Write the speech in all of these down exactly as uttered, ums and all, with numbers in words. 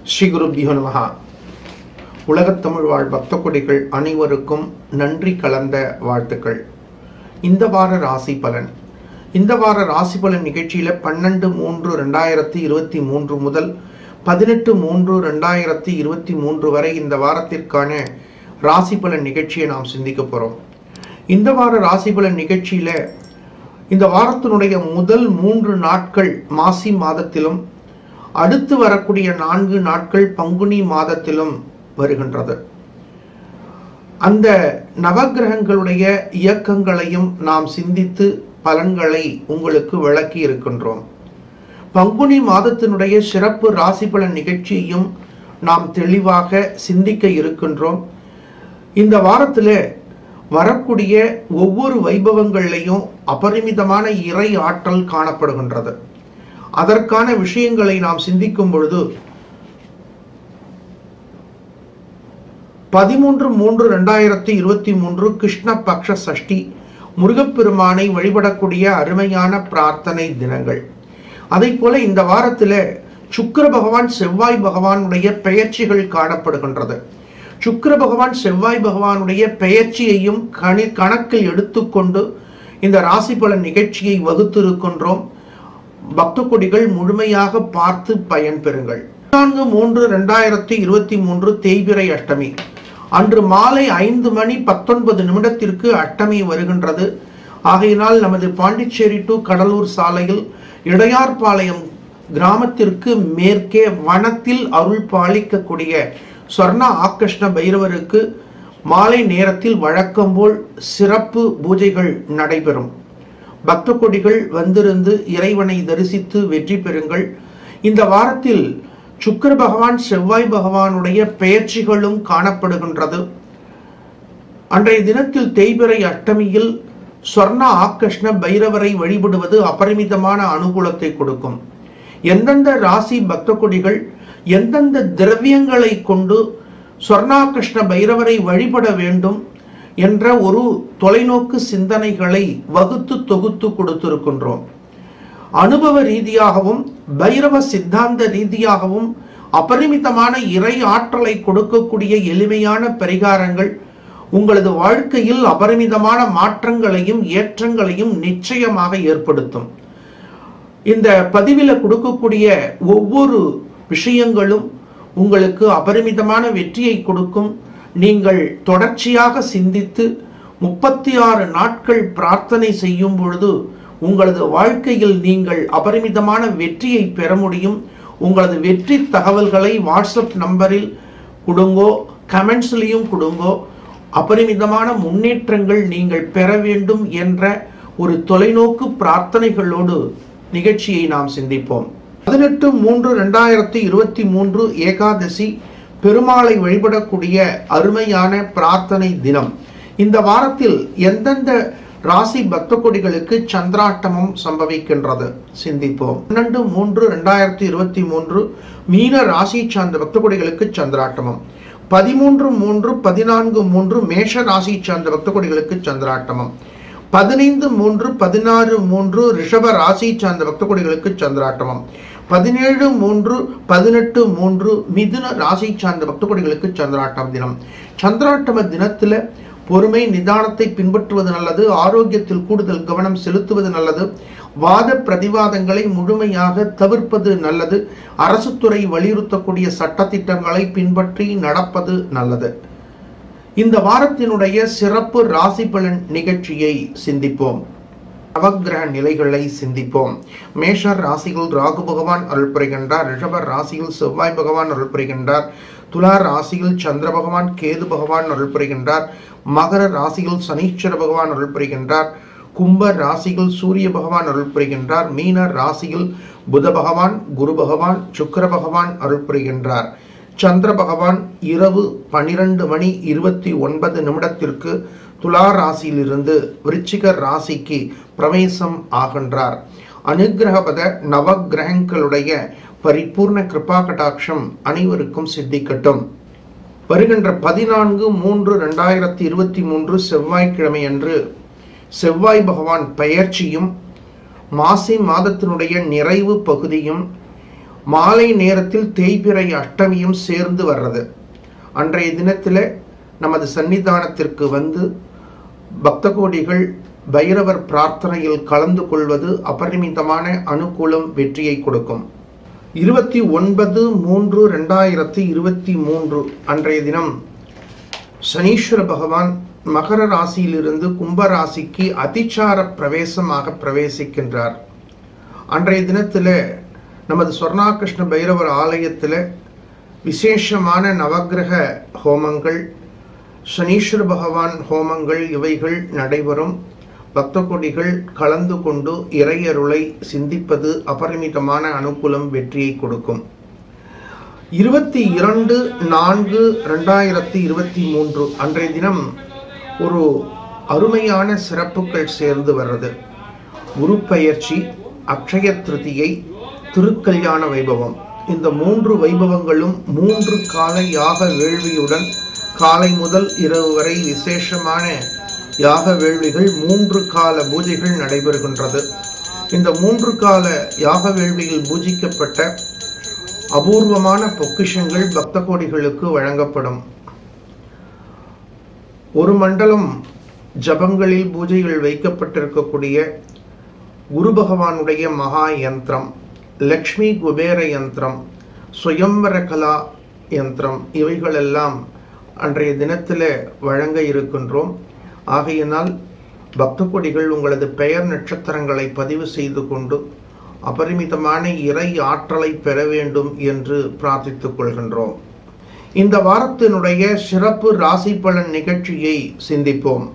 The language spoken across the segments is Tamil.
ஸ்ரீ குருபியோ நமஹ. உலகத் தமிழ் வாழ் பக்த கொடிகள் அனைவருக்கும் நன்றி கலந்த வாழ்த்துக்கள். இந்த வார ராசி பலன். இந்த வார ராசி பலன் நிகழ்ச்சியில பன்னெண்டு மூன்று ரெண்டாயிரத்தி இருபத்தி மூன்று முதல் பதினெட்டு மூன்று ரெண்டாயிரத்தி இருபத்தி மூன்று வரை இந்த வாரத்திற்கான ராசி பலன் நிகழ்ச்சியை நாம் சிந்திக்க போறோம். இந்த வார ராசி பலன் நிகழ்ச்சியில இந்த வாரத்தினுடைய முதல் மூன்று நாட்கள் மாசி மாதத்திலும் அடுத்து வரக்கூடிய நான்கு நாட்கள் பங்குனி மாதத்திலும் வருகின்றது. அந்த நவகிரகங்களுடைய இயக்கங்களையும் நாம் சிந்தித்து பலன்களை உங்களுக்கு விளக்கி இருக்கின்றோம். பங்குனி மாதத்தினுடைய சிறப்பு ராசி பலன் நிகழ்ச்சியையும் நாம் தெளிவாக சிந்திக்க இருக்கின்றோம். இந்த வாரத்தில் வரக்கூடிய ஒவ்வொரு வைபவங்களையும் அபரிமிதமான இறை ஆற்றல் காணப்படுகின்றது. அதற்கான விஷயங்களை நாம் சிந்திக்கும் பொழுது பதிமூன்று மூன்று ரெண்டாயிரத்தி இருபத்தி மூன்று கிருஷ்ண பக்ஷ சஷ்டி முருகப்பெருமானை வழிபடக்கூடிய அருமையான பிரார்த்தனை தினங்கள். அதை போல இந்த வாரத்தில் சுக்கிர பகவான் செவ்வாய் பகவானுடைய பெயர்ச்சிகள் காணப்படுகின்றது. சுக்கிர பகவான் செவ்வாய் பகவானுடைய பெயர்ச்சியையும் கணி கணக்கில் எடுத்துக்கொண்டு இந்த ராசி பலன் நிகழ்ச்சியை வகுத்திருக்கின்றோம். பக்த கொடிகள் முழுமையாக பார்த்து பயன்பெறுங்கள். நான்கு மூன்று ரெண்டாயிரத்தி இருபத்தி மூன்று தேய்பிறை அஷ்டமி அன்று மாலை ஐந்து மணி பத்தொன்பது நிமிடத்திற்கு அஷ்டமி வருகின்றது. ஆகையினால் நமது பாண்டிச்சேரி டு கடலூர் சாலையில் இடையார்பாளையம் கிராமத்திற்கு மேற்கே வனத்தில் அருள் பாலிக்கக்கூடிய சொர்ண ஆகர்ஷ்ண பைரவருக்கு மாலை நேரத்தில் வழக்கம் போல் சிறப்பு பூஜைகள் நடைபெறும். பக்த கொடிகள் வந்திருந்து இறைவனை தரிசித்து வெற்றி பெறுங்கள். இந்த வாரத்தில் சுக்கிர பகவான் செவ்வாய் பகவானுடைய பெயர்ச்சிகளும் காணப்படுகின்றது. அன்றைய தினத்தில் தேய்பிறை அஷ்டமியில் சொர்ண ஆகர்ஷ்ண பைரவரை வழிபடுவது அபரிமிதமான அனுகூலத்தை கொடுக்கும். எந்தெந்த ராசி பக்த கொடிகள் எந்தெந்த திரவியங்களை கொண்டு சொர்ணாகிருஷ்ண பைரவரை வழிபட வேண்டும் என்ற ஒரு தொலைநோக்கு சிந்தனைகளை வகுத்து தொகுத்து கொடுத்திருக்கின்றோம். அனுபவ ரீதியாகவும் பைரவ சித்தாந்த ரீதியாகவும் அபரிமிதமான இறை ஆற்றலை கொடுக்கக்கூடிய எளிமையான பரிகாரங்கள் உங்களது வாழ்க்கையில் அபரிமிதமான மாற்றங்களையும் ஏற்றங்களையும் நிச்சயமாக ஏற்படுத்தும். இந்த பதிவில் கொடுக்கக்கூடிய ஒவ்வொரு விஷயங்களும் உங்களுக்கு அபரிமிதமான வெற்றியை கொடுக்கும். நீங்கள் தொடர்ச்சியாக சிந்தித்து முப்பத்தி ஆறு நாட்கள் பிரார்த்தனை செய்யும் பொழுது உங்களது வாழ்க்கையில் நீங்கள் அபரிமிதமான வெற்றியை பெற முடியும். உங்களது வெற்றி தகவல்களை வாட்ஸ்அப் நம்பரில் கொடுங்கோ, கமெண்ட்ஸ்லையும் கொடுங்கோ. அபரிமிதமான முன்னேற்றங்கள் நீங்கள் பெற வேண்டும் என்ற ஒரு தொலைநோக்கு பிரார்த்தனைகளோடு நிகழ்ச்சியை நாம் சிந்திப்போம். பதினெட்டு மூன்று ரெண்டாயிரத்தி இருபத்தி மூன்று ஏகாதசி பெருமாளை வழிபடக்கூடிய அருமையான பிரார்த்தனை தினம். இந்த வாரத்தில் எந்தெந்த ராசி பக்த கொடிகளுக்கு சந்திராஷ்டமம் சம்பவிக்கின்றது சிந்திப்போம். பன்னெண்டு மூன்று ரெண்டாயிரத்தி இருபத்தி மூன்று மீன ராசி சார்ந்த பக்த கொடிகளுக்கு சந்திராஷ்டமம். பதிமூன்று மூன்று பதினான்கு மூன்று மேஷ ராசி சார்ந்த பக்த கொடிகளுக்கு சந்திராஷ்டமம். பதினைந்து மூன்று பதினாறு மூன்று ரிஷப ராசி சார்ந்த பக்த கொடிகளுக்கு சந்திராஷ்டமம். பதினேழு மூன்று பதினெட்டு மூன்று மிதுன ராசி சார்ந்த பக்த கொடிகளுக்கு சந்திராஷ்டம தினம். சந்திராஷ்டம தினத்தில் பொறுமை நிதானத்தை பின்பற்றுவது நல்லது. ஆரோக்கியத்தில் கூடுதல் கவனம் செலுத்துவது நல்லது. வாத பிரதிவாதங்களை முழுமையாக தவிர்ப்பது நல்லது. அரசு துறை வலியுறுத்தக்கூடிய சட்டத்திட்டங்களை பின்பற்றி நடப்பது நல்லது. இந்த வாரத்தினுடைய சிறப்பு ராசி பலன் நிகழ்ச்சியை சிந்திப்போம். நவகிரக நிலைகளை சிந்திப்போம். மேஷர் ராசியில் ராகு பகவான் அருள் புரிகின்றார். ரிஷப ராசியில் செவ்வாய் பகவான் அருள் புரிகின்றார். துலா ராசியில் சந்திர பகவான் கேது பகவான் அருள் புரிகின்றார். மகர ராசியில் சனீஸ்வர பகவான் அருள் புரிகின்றார். கும்ப ராசியில் சூரிய பகவான் அருள் புரிகின்றார். மீன ராசியில் புத பகவான் குரு பகவான் சுக்கிர பகவான் அருள் புரிகின்றார். சந்திர பகவான் இரவு பனிரெண்டு மணி இருபத்தி ஒன்பது நிமிடத்திற்கு துலா ராசியிலிருந்து விருச்சிக ராசிக்கு பிரவேசம் ஆகின்றார். அனுகிரகபத நவகிரகங்களுடைய பரிபூர்ண கிருபா கடாட்சம் அனைவருக்கும் சித்திக்கட்டும். வருகின்ற பதினான்கு மூன்று ரெண்டாயிரத்தி இருபத்தி மூன்று செவ்வாய்க்கிழமை அன்று செவ்வாய் பகவான் பெயர்ச்சியும் மாசி மாதத்தினுடைய நிறைவு பகுதியும் மாலை நேரத்தில் தேய்பிறை அஷ்டமியும் சேர்ந்து வர்றது. அன்றைய தினத்தில் நமது சன்னிதானத்திற்கு வந்து பக்த கோடிகள் பைரவர் பிரார்த்தனையில் கலந்து கொள்வது அபரிமிதமான அனுகூலம், வெற்றியை கொடுக்கும். இருபத்தி ஒன்பது மூன்று ரெண்டாயிரத்தி இருபத்தி மூன்று அன்றைய தினம் சனீஸ்வர பகவான் மகர ராசியிலிருந்து கும்ப ராசிக்கு அதிசார பிரவேசமாக பிரவேசிக்கின்றார். அன்றைய தினத்தில் நமது சொர்ணாகிருஷ்ண பைரவர் ஆலயத்தில் விசேஷமான நவக்கிரக ஹோமங்கள், சனீஸ்வர பகவான் ஹோமங்கள் இவைகள் நடைபெறும். பக்த கோடிகள் கலந்து கொண்டு இறையருளை சிந்திப்பது அபரிமிதமான அனுகூலம், வெற்றியை கொடுக்கும். இருபத்தி இரண்டு நான்கு ரெண்டாயிரத்தி இருபத்தி மூன்று அன்றைய தினம் ஒரு அருமையான சிறப்புகள் சேர்ந்து வர்றது. குரு பெயர்ச்சி, அக்ஷய திருதியை, திருக்கல்யாண வைபவம். இந்த மூன்று வைபவங்களும் மூன்று கால யாக வேள்வியுடன் காலை முதல் இரவு வரை விசேஷமான யாக வேள்விகள், மூன்று கால பூஜைகள் நடைபெறுகின்றது. இந்த மூன்று கால யாக வேள்வியில் பூஜிக்கப்பட்ட அபூர்வமான பொக்கிஷங்கள் பக்த கோடிகளுக்கு வழங்கப்படும். ஒரு மண்டலம் ஜபங்களில் பூஜைகள் வைக்கப்பட்டிருக்கக்கூடிய குரு பகவானுடைய மகா யந்திரம், லக்ஷ்மி குபேர யந்திரம், சுயம்பர கலா யந்திரம் இவைகளெல்லாம் அன்றைய தினத்தில் வழங்க இருக்கின்றோம். ஆகையினால் பக்த கோடிகள் உங்களது பெயர் நட்சத்திரங்களை பதிவு செய்து கொண்டு அபரிமிதமான இறை ஆற்றலை பெற வேண்டும் என்று பிரார்த்தித்துக் கொள்கின்றோம். இந்த வாரத்தினுடைய சிறப்பு ராசி பலன் நிகழ்ச்சியை சிந்திப்போம்.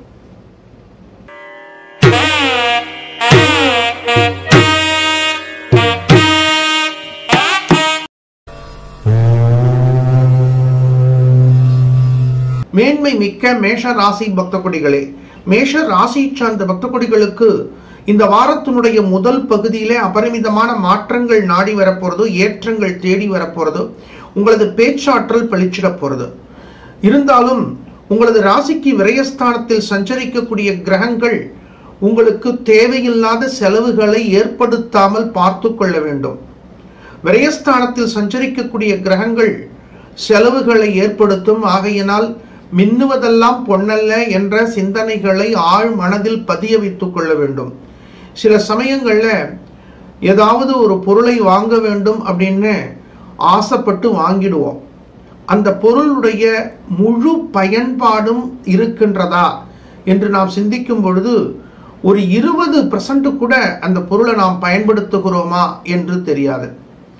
மேன்மை மிக்க மேஷ ராசி பக்த கொடிகளே, மேஷ ராசி சார்ந்த பக்த கொடிகளுக்கு இந்த வாரத்தினுடைய முதல் பகுதியிலே அபரிமிதமான மாற்றங்கள் நாடி வரப்போறது, ஏற்றங்கள் தேடி வரப்போறது, உங்களது பேச்சாற்றல் பளிச்சிட போறது. இருந்தாலும் உங்களது ராசிக்கு விரயஸ்தானத்தில் சஞ்சரிக்கக்கூடிய கிரகங்கள் உங்களுக்கு தேவையில்லாத செலவுகளை ஏற்படுத்தாமல் பார்த்து கொள்ள வேண்டும். விரயஸ்தானத்தில் சஞ்சரிக்கக்கூடிய கிரகங்கள் செலவுகளை ஏற்படுத்தும். ஆகையினால் மின்னுவதெல்லாம் பொன்னல்ல என்ற சிந்தனைகளை ஆழ் மனதில் பதிய வைத்துக் கொள்ள வேண்டும். சில சமயங்கள்ல ஏதாவது ஒரு பொருளை வாங்க வேண்டும் அப்படின்னு ஆசைப்பட்டு வாங்கிடுவோம். அந்த பொருளுடைய முழு பயன்பாடும் இருக்கின்றதா என்று நாம் சிந்திக்கும் பொழுது ஒரு இருபது பர்சன்ட் கூட அந்த பொருளை நாம் பயன்படுத்துகிறோமா என்று தெரியாது.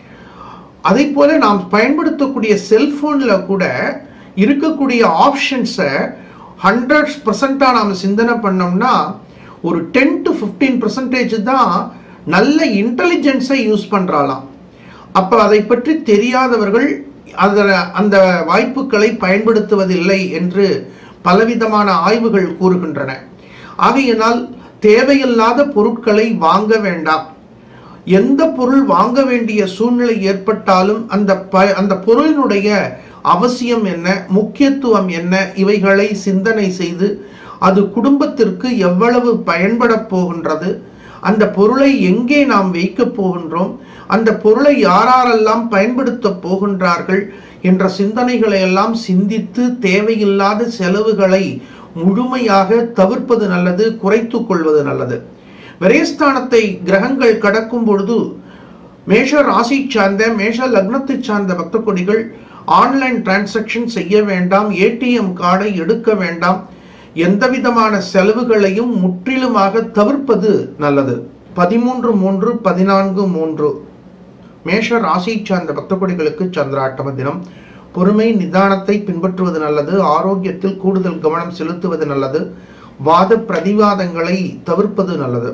அதே போல நாம் பயன்படுத்தக்கூடிய செல்போன்ல கூட இருக்கக்கூடிய ஆப்ஷன்ஸை ஹண்ட்ரட் பர்சன்டா நாம் சிந்தனை பண்ணோம்னா ஒரு டென் டு பிப்டீன் பர்சன்டேஜ் தான் நல்ல இன்டெலிஜென்ஸை யூஸ் பண்றாலாம். அப்ப அதை பற்றி தெரியாதவர்கள் அதில் அந்த வாய்ப்புகளை பயன்படுத்துவதில்லை என்று பலவிதமான ஆய்வுகள் கூறுகின்றன. ஆகையினால் தேவையில்லாத பொருட்களை வாங்க வேண்டாம். எந்த பொருள் வாங்க வேண்டிய சூழ்நிலை ஏற்பட்டாலும் அந்த அந்த பொருளினுடைய அவசியம் என்ன, முக்கியத்துவம் என்ன, இவைகளை சிந்தனை செய்து அது குடும்பத்திற்கு எவ்வளவு பயன்பட போகின்றது, அந்த பொருளை எங்கே நாம் வைக்க போகின்றோம், அந்த பொருளை யாரெல்லாம் பயன்படுத்த போகின்றார்கள் என்ற சிந்தனைகளை எல்லாம் சிந்தித்து தேவையில்லாத செலவுகளை முழுமையாக தவிர்ப்பது நல்லது, குறைத்து கொள்வது நல்லது. விரயஸ்தானத்தை கிரகங்கள் கடக்கும் பொழுது மேஷ ராசி சார்ந்த மேஷ லக்னத்தை சார்ந்த பக்த கொடிகள் ஆன்லைன் டிரான்சாக்சன் செய்ய வேண்டாம், ஏடிஎம் கார்டை எடுக்க வேண்டாம், எந்த விதமான செலவுகளையும் முற்றிலுமாக தவிர்ப்பது நல்லது. பதிமூன்று மூன்று பதினான்கு மூன்று மேஷ ராசி சார்ந்த பக்த கொடிகளுக்கு சந்திராட்டம தினம். பொறுமை நிதானத்தை பின்பற்றுவது நல்லது. ஆரோக்கியத்தில் கூடுதல் கவனம் செலுத்துவது நல்லது. வாத பிரதிவாதங்களை தவிர்ப்பது நல்லது.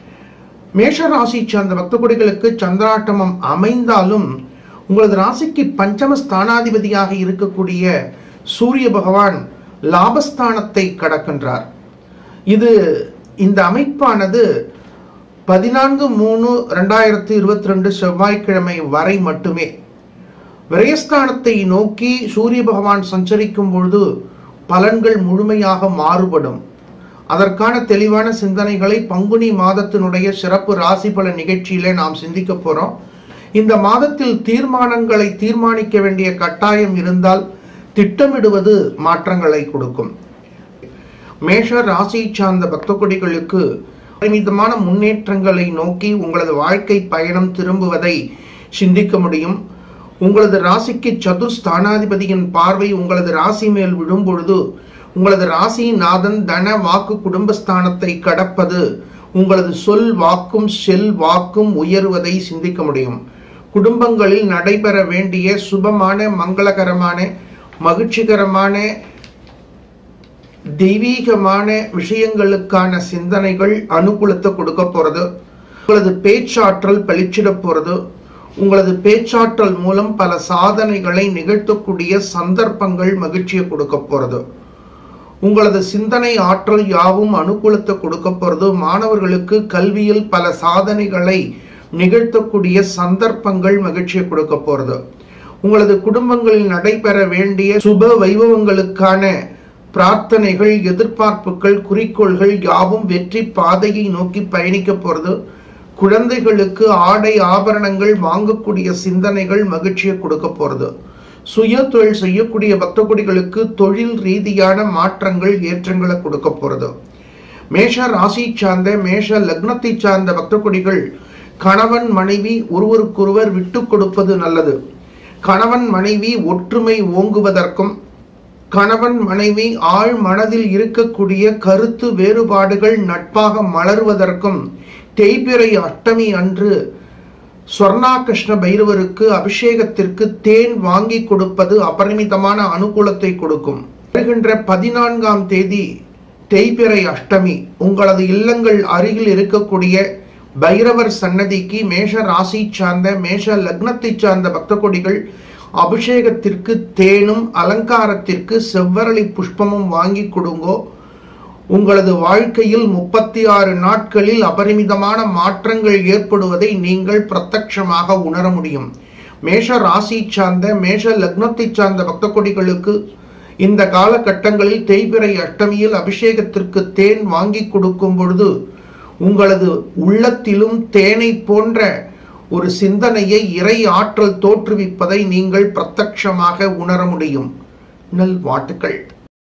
மேஷ ராசி சார்ந்த பக்த கொடிகளுக்கு சந்திராட்டமம் அமைந்தாலும் உங்களது ராசிக்கு பஞ்சம ஸ்தானாதிபதியாக இருக்கக்கூடிய சூரிய பகவான் லாபஸ்தானத்தை கடக்கின்றார். இது இந்த அமைப்பானது பதினான்கு மூணு ரெண்டாயிரத்தி இருபத்தி ரெண்டு செவ்வாய்க்கிழமை வரை மட்டுமே. விரயஸ்தானத்தை நோக்கி சூரிய பகவான் சஞ்சரிக்கும் பொழுது பலன்கள் முழுமையாக மாறுபடும். அதற்கான தெளிவான சிந்தனைகளை பங்குனி மாதத்தினுடைய சிறப்பு ராசி பல நிகழ்ச்சியிலே நாம் சிந்திக்க போறோம். இந்த மாதத்தில் தீர்மானங்களை தீர்மானிக்க வேண்டிய கட்டாயம் இருந்தால் திட்டமிடுவது மாற்றங்களை கொடுக்கும். மேஷ ராசி சார்ந்த பக்த கொடிகளுக்கு பரிமிதமான முன்னேற்றங்களை நோக்கி உங்களது வாழ்க்கை பயணம் திரும்புவதை சிந்திக்க முடியும். உங்களது ராசிக்கு சதுர்ஸ்தானாதிபதியின் பார்வை உங்களது ராசி மேல் விழும் பொழுது உங்களது ராசியின் நாதன் தன வாக்கு குடும்பஸ்தானத்தை கடப்பது உங்களது சொல் வாக்கும் செல் வாக்கும் உயர்வதை சிந்திக்க முடியும். குடும்பங்களில் நடைபெற வேண்டிய சுபமான மங்களகரமான மகிழ்ச்சிகரமான தெய்வீகமான விஷயங்களுக்கான சிந்தனைகள் அனுகூலத்தை கொடுக்க போறது. உங்களது பேச்சாற்றல் பளிச்சிட போறது. உங்களது பேச்சாற்றல் மூலம் பல சாதனைகளை நிகழ்த்தக்கூடிய சந்தர்ப்பங்கள் மகிழ்ச்சியை கொடுக்க போறது. உங்களது சிந்தனை ஆற்றல் யாவும் அனுகூலத்தை கொடுக்க போறது. மாணவர்களுக்கு கல்வியில் பல சாதனைகளை நிகழ்த்தக்கூடிய சந்தர்ப்பங்கள் மகிழ்ச்சியை கொடுக்க போறது. உங்களது குடும்பங்களில் நடைபெற வேண்டிய சுப வைபவங்களுக்கான பிரார்த்தனைகள், எதிர்பார்ப்புகள், குறிக்கோள்கள் யாவும் வெற்றி பாதையை நோக்கி பயணிக்க போறது. குழந்தைகளுக்கு ஆடை ஆபரணங்கள் வாங்கக்கூடிய சிந்தனைகள் மகிழ்ச்சியை கொடுக்க போறது. சுய தொழில் செய்யக்கூடிய பக்த கொடிகளுக்கு தொழில் ரீதியான மாற்றங்கள் ஏற்றங்களை கொடுக்க போறது. மேஷ ராசி சார்ந்த மேஷ லக்னத்தை சார்ந்த பக்த கொடிகள் கணவன் மனைவி ஒருவருக்கொருவர் விட்டு கொடுப்பது நல்லது. கணவன் மனைவி ஒற்றுமை ஓங்குவதற்கும் கணவன் மனைவி ஆழ் மனதில் இருக்கக்கூடிய கருத்து வேறுபாடுகள் நட்பாக மலர்வதற்கும் தேய்பிறை அஷ்டமி அன்று ஸ்வர்ணாகிருஷ்ண பைரவருக்கு அபிஷேகத்திற்கு தேன் வாங்கி கொடுப்பது அபரிமிதமான அனுகூலத்தை கொடுக்கும். வருகின்ற பதினான்காம் தேதி தேய்பிறை அஷ்டமி. உங்களது இல்லங்கள் அருகில் இருக்கக்கூடிய பைரவர் சன்னதிக்கு மேஷ ராசி சார்ந்த மேஷ லக்னத்தை சார்ந்த பக்த கொடிகள் அபிஷேகத்திற்கு தேனும் அலங்காரத்திற்கு செவ்வரளி புஷ்பமும் வாங்கி கொடுங்கோ. உங்களது வாழ்க்கையில் முப்பத்தி ஆறு நாட்களில் அபரிமிதமான மாற்றங்கள் ஏற்படுவதை நீங்கள் பிரத்யட்சமாக உணர முடியும். மேஷ ராசி சார்ந்த மேஷ லக்னத்தை சார்ந்த பக்த கொடிகளுக்கு இந்த காலகட்டங்களில் தேய்பிறை அஷ்டமியில் அபிஷேகத்திற்கு தேன் வாங்கி கொடுக்கும் பொழுது உங்களது உள்ளத்திலும் தேனை போன்ற ஒரு சிந்தனையை இறை ஆற்றல் தோற்றுவிப்பதை நீங்கள் பிரத்யட்சமாக உணர முடியும். நல்வாழ்த்துக்கள்.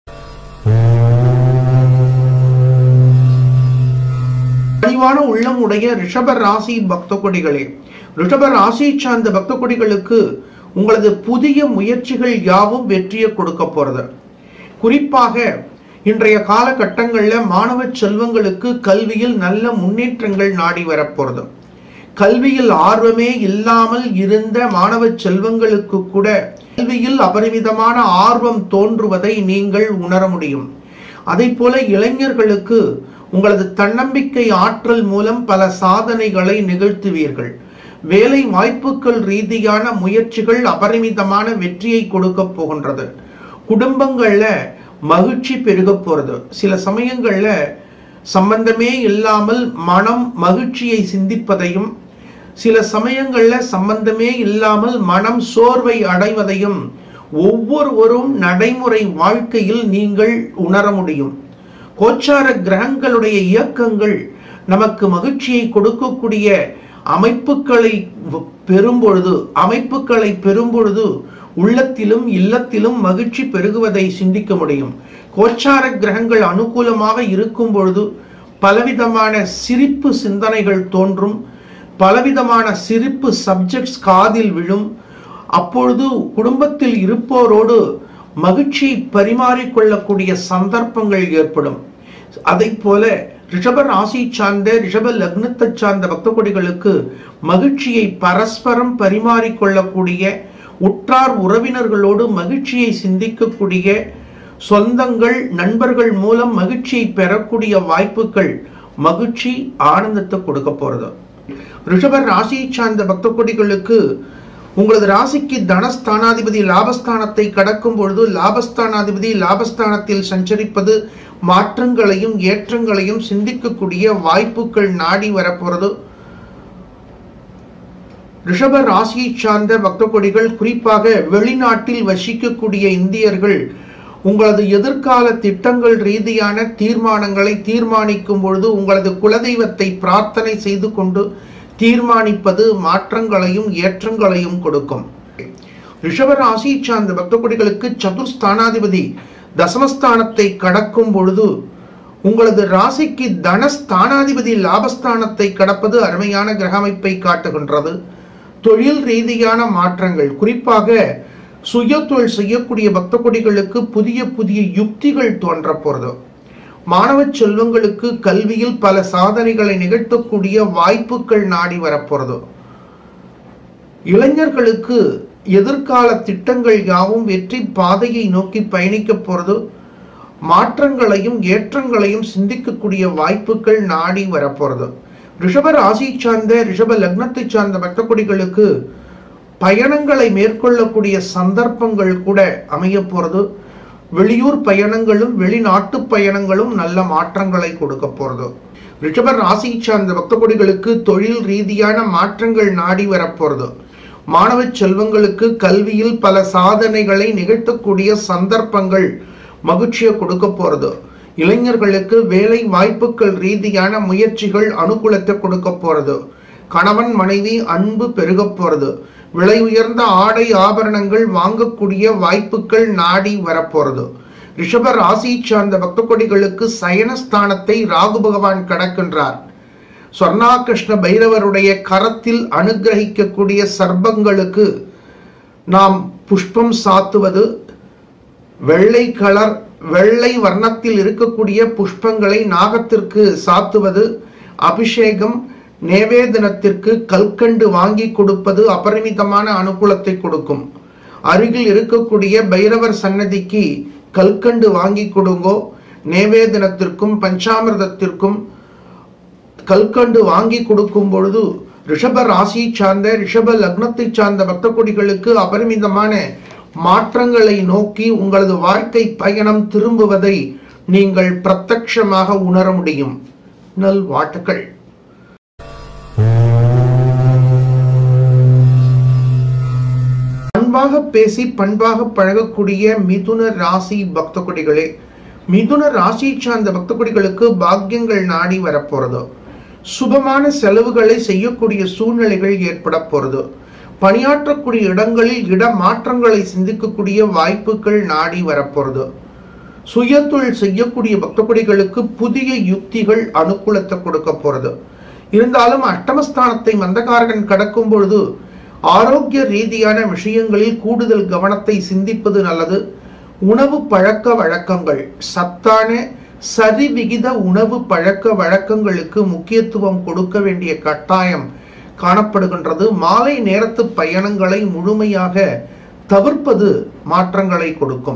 பணிவான உள்ளம் உடைய ரிஷப ராசி பக்த கொடிகளே, ரிஷப ராசி சார்ந்த பக்த கொடிகளுக்கு உங்களது புதிய முயற்சிகள் யாவும் வெற்றியை கொடுக்க போறது. குறிப்பாக இன்றைய காலகட்டங்களில் மாணவ செல்வங்களுக்கு கல்வியில் நல்ல முன்னேற்றங்கள் நாடி வரப்போறது. கல்வியில் ஆர்வமே இல்லாமல் இருந்த மாணவ செல்வங்களுக்கு கூட கல்வியில் அபரிமிதமான ஆர்வம் தோன்றுவதை நீங்கள் உணர முடியும். அதை போல இளைஞர்களுக்கு உங்களது தன்னம்பிக்கை ஆற்றல் மூலம் பல சாதனைகளை நிகழ்த்துவீர்கள். வேலை வாய்ப்புகள் ரீதியான முயற்சிகள் அபரிமிதமான வெற்றியை கொடுக்க போகின்றது. குடும்பங்கள்ல மகிழ்ச்சி பெருக போறது. சில சமயங்கள்ல சம்பந்தமே இல்லாமல் மனம் மகிழ்ச்சியை சிந்திப்பதையும் சில சமயங்கள்ல சம்பந்தமே இல்லாமல் மனம் சோர்வை அடைவதையும் ஒவ்வொருவரும் நடைமுறை வாழ்க்கையில் நீங்கள் உணர முடியும். கோச்சார கிரகங்களுடைய இயக்கங்கள் நமக்கு மகிழ்ச்சியை கொடுக்கக்கூடிய அமைப்புகளை பெறும்பொழுது அமைப்புகளை பெறும்பொழுது உள்ளத்திலும் இல்லத்திலும் மகிழ்ச்சி பெருகுவதை சிந்திக்க முடியும். கோச்சார கிரகங்கள் அனுகூலமாக இருக்கும் பொழுது பலவிதமான சிரிப்பு சிந்தனைகள் தோன்றும். பலவிதமான சிரிப்பு சப்ஜெக்ட்ஸ் காதில் விழும். அப்பொழுது குடும்பத்தில் இருப்போரோடு மகிழ்ச்சியை பரிமாறிக்கொள்ளக்கூடிய சந்தர்ப்பங்கள் ஏற்படும். அதை போல ரிஷப ராசி சார்ந்த ரிஷப லக்னத்தை சார்ந்த பக்த கொடிகளுக்கு மகிழ்ச்சியை பரஸ்பரம் பரிமாறிக்கொள்ளக்கூடிய உற்றார் உறவினர்களோடு மகிழ்ச்சியை சிந்திக்கக்கூடிய சொந்தங்கள் நண்பர்கள் மூலம் மகிழ்ச்சியை பெறக்கூடிய வாய்ப்புகள் மகிழ்ச்சி ஆனந்தத்தை கொடுக்க போறது. ரிஷப ராசி சார்ந்த பக்த கொடிகளுக்கு உங்களது ராசிக்கு தனஸ்தானாதிபதி லாபஸ்தானத்தை கடக்கும் பொழுது லாபஸ்தானாதிபதி லாபஸ்தானத்தில் சஞ்சரிப்பது மாற்றங்களையும் ஏற்றங்களையும் சிந்திக்கக்கூடிய வாய்ப்புகள் நாடி வரப்போறது. ரிஷப ராசியை சார்ந்த பக்த கொடிகள், குறிப்பாக வெளிநாட்டில் வசிக்கக்கூடிய இந்தியர்கள் உங்களது எதிர்கால திட்டங்கள் ரீதியான தீர்மானங்களை தீர்மானிக்கும் பொழுது உங்களது குலதெய்வத்தை பிரார்த்தனை செய்து கொண்டு தீர்மானிப்பது மாற்றங்களையும் ஏற்றங்களையும் கொடுக்கும். ரிஷபராசி சார்ந்த பக்த கோடிகளுக்கு சதுர்ஸ்தானாதிபதி தசமஸ்தானத்தை கடக்கும் பொழுது உங்களது ராசிக்கு தனஸ்தானாதிபதி லாபஸ்தானத்தை கடப்பது அருமையான கிரக அமைப்பை காட்டுகின்றது. தொழில் ரீதியான மாற்றங்கள், குறிப்பாக சுய தொழில் செய்யக்கூடிய பக்த கோடிகளுக்கு புதிய புதிய யுக்திகள் தோன்ற போறது. மாணவ செல்வங்களுக்கு கல்வியில் பல சாதனைகளை நிகழ்த்தக்கூடிய வாய்ப்புகள் நாடி வரப்போறது. இளைஞர்களுக்கு எதிர்கால திட்டங்கள் யாவும் வெற்றி பாதையை நோக்கி பயணிக்க போறது. மாற்றங்களையும் ஏற்றங்களையும் சிந்திக்கக்கூடிய வாய்ப்புகள் நாடி வரப்போறது. ரிஷப ராசி சார்ந்த ரிஷப லக்னத்தை சார்ந்த பக்த கோடிகளுக்கு பயணங்களை மேற்கொள்ளக்கூடிய சந்தர்ப்பங்கள் கூட அமைய போறது. வெளியூர் பயணங்களும் வெளிநாட்டு பயணங்களும் நல்ல மாற்றங்களை கொடுக்க போறது. ரிஷப ராசி சார்ந்த பக்த கோடிகளுக்கு தொழில் ரீதியான மாற்றங்கள் நாடி வரப்போறது. மாணவ செல்வங்களுக்கு கல்வியில் பல சாதனைகளை நிகழ்த்தக்கூடிய சந்தர்ப்பங்கள் மகிழ்ச்சியை கொடுக்க போறது. இளைஞர்களுக்கு வேலை வாய்ப்புகள் ரீதியான முயற்சிகள் அனுகூலத்தை கொடுக்க போறது. கணவன் மனைவி அன்பு பெருக போறது. விலை உயர்ந்த ஆடை ஆபரணங்கள் வாங்கக்கூடிய வாய்ப்புகள் நாடி வரப்போறது. ரிஷப ராசி சார்ந்த பக்த கோடிகளுக்கு சயனஸ்தானத்தை ராகு பகவான் கடக்கின்றார். சொர்ணாகிருஷ்ண பைரவருடைய கரத்தில் அனுகிரகிக்கக்கூடிய சர்ப்பங்களுக்கு நாம் புஷ்பம் சாத்துவது, வெள்ளை கலர் வெள்ளை வர்ணத்தில் இருக்கக்கூடிய புஷ்பங்களை நாகத்திற்கு சாத்துவது, அபிஷேகம் நேவேதனத்திற்கு கல்கண்டு வாங்கி கொடுப்பது அபரிமிதமான அனுகூலத்தை கொடுக்கும். அருகில் இருக்கக்கூடிய பைரவர் சன்னதிக்கு கல்கண்டு வாங்கி கொடுங்கோ. நேவேதனத்திற்கும் பஞ்சாமிர்தத்திற்கும் கல்கண்டு வாங்கி கொடுக்கும் பொழுது ரிஷப ராசி சார்ந்த ரிஷப லக்னத்தை சார்ந்த பக்த கோடிகளுக்கு அபரிமிதமான மாற்றங்களை நோக்கி உங்களது வாழ்க்கை பயணம் திரும்புவதை நீங்கள் பிரத்யட்சமாக உணர முடியும். நல்வாழ்த்துக்கள். பண்பாக பேசி பண்பாக பழகக்கூடிய மிதுன ராசி பக்த கோடிகளே, மிதுன ராசி சார்ந்த பக்த கோடிகளுக்கு பாக்கியங்கள் நாடி வரப்போறது. சுபமான செலவுகளை செய்யக்கூடிய சூழ்நிலைகள் ஏற்பட போறது. பணியாற்றக்கூடிய இடங்களில் இட மாற்றங்களை சிந்திக்கக்கூடிய வாய்ப்புகள் நாடி வரப்போறது. சுய தொழில் செய்யக்கூடிய பக்த கோடிகளுக்கு புதிய யுக்திகள் அனுகூலத்தை கொடுக்க போறது. இருந்தாலும் அஷ்டமஸ்தானத்தை மந்தகாரகன் கடக்கும் பொழுது ஆரோக்கிய ரீதியான விஷயங்களில் கூடுதல் கவனத்தை சிந்திப்பது நல்லது. உணவு பழக்க வழக்கங்கள், சத்தான சரிவிகித உணவு பழக்க வழக்கங்களுக்கு முக்கியத்துவம் கொடுக்க வேண்டிய கட்டாயம் காணப்படுகின்றது. மாலை நேரத்து பயணங்களை முழுமையாக தவிர்ப்பது மாற்றங்களை கொடுக்கும்.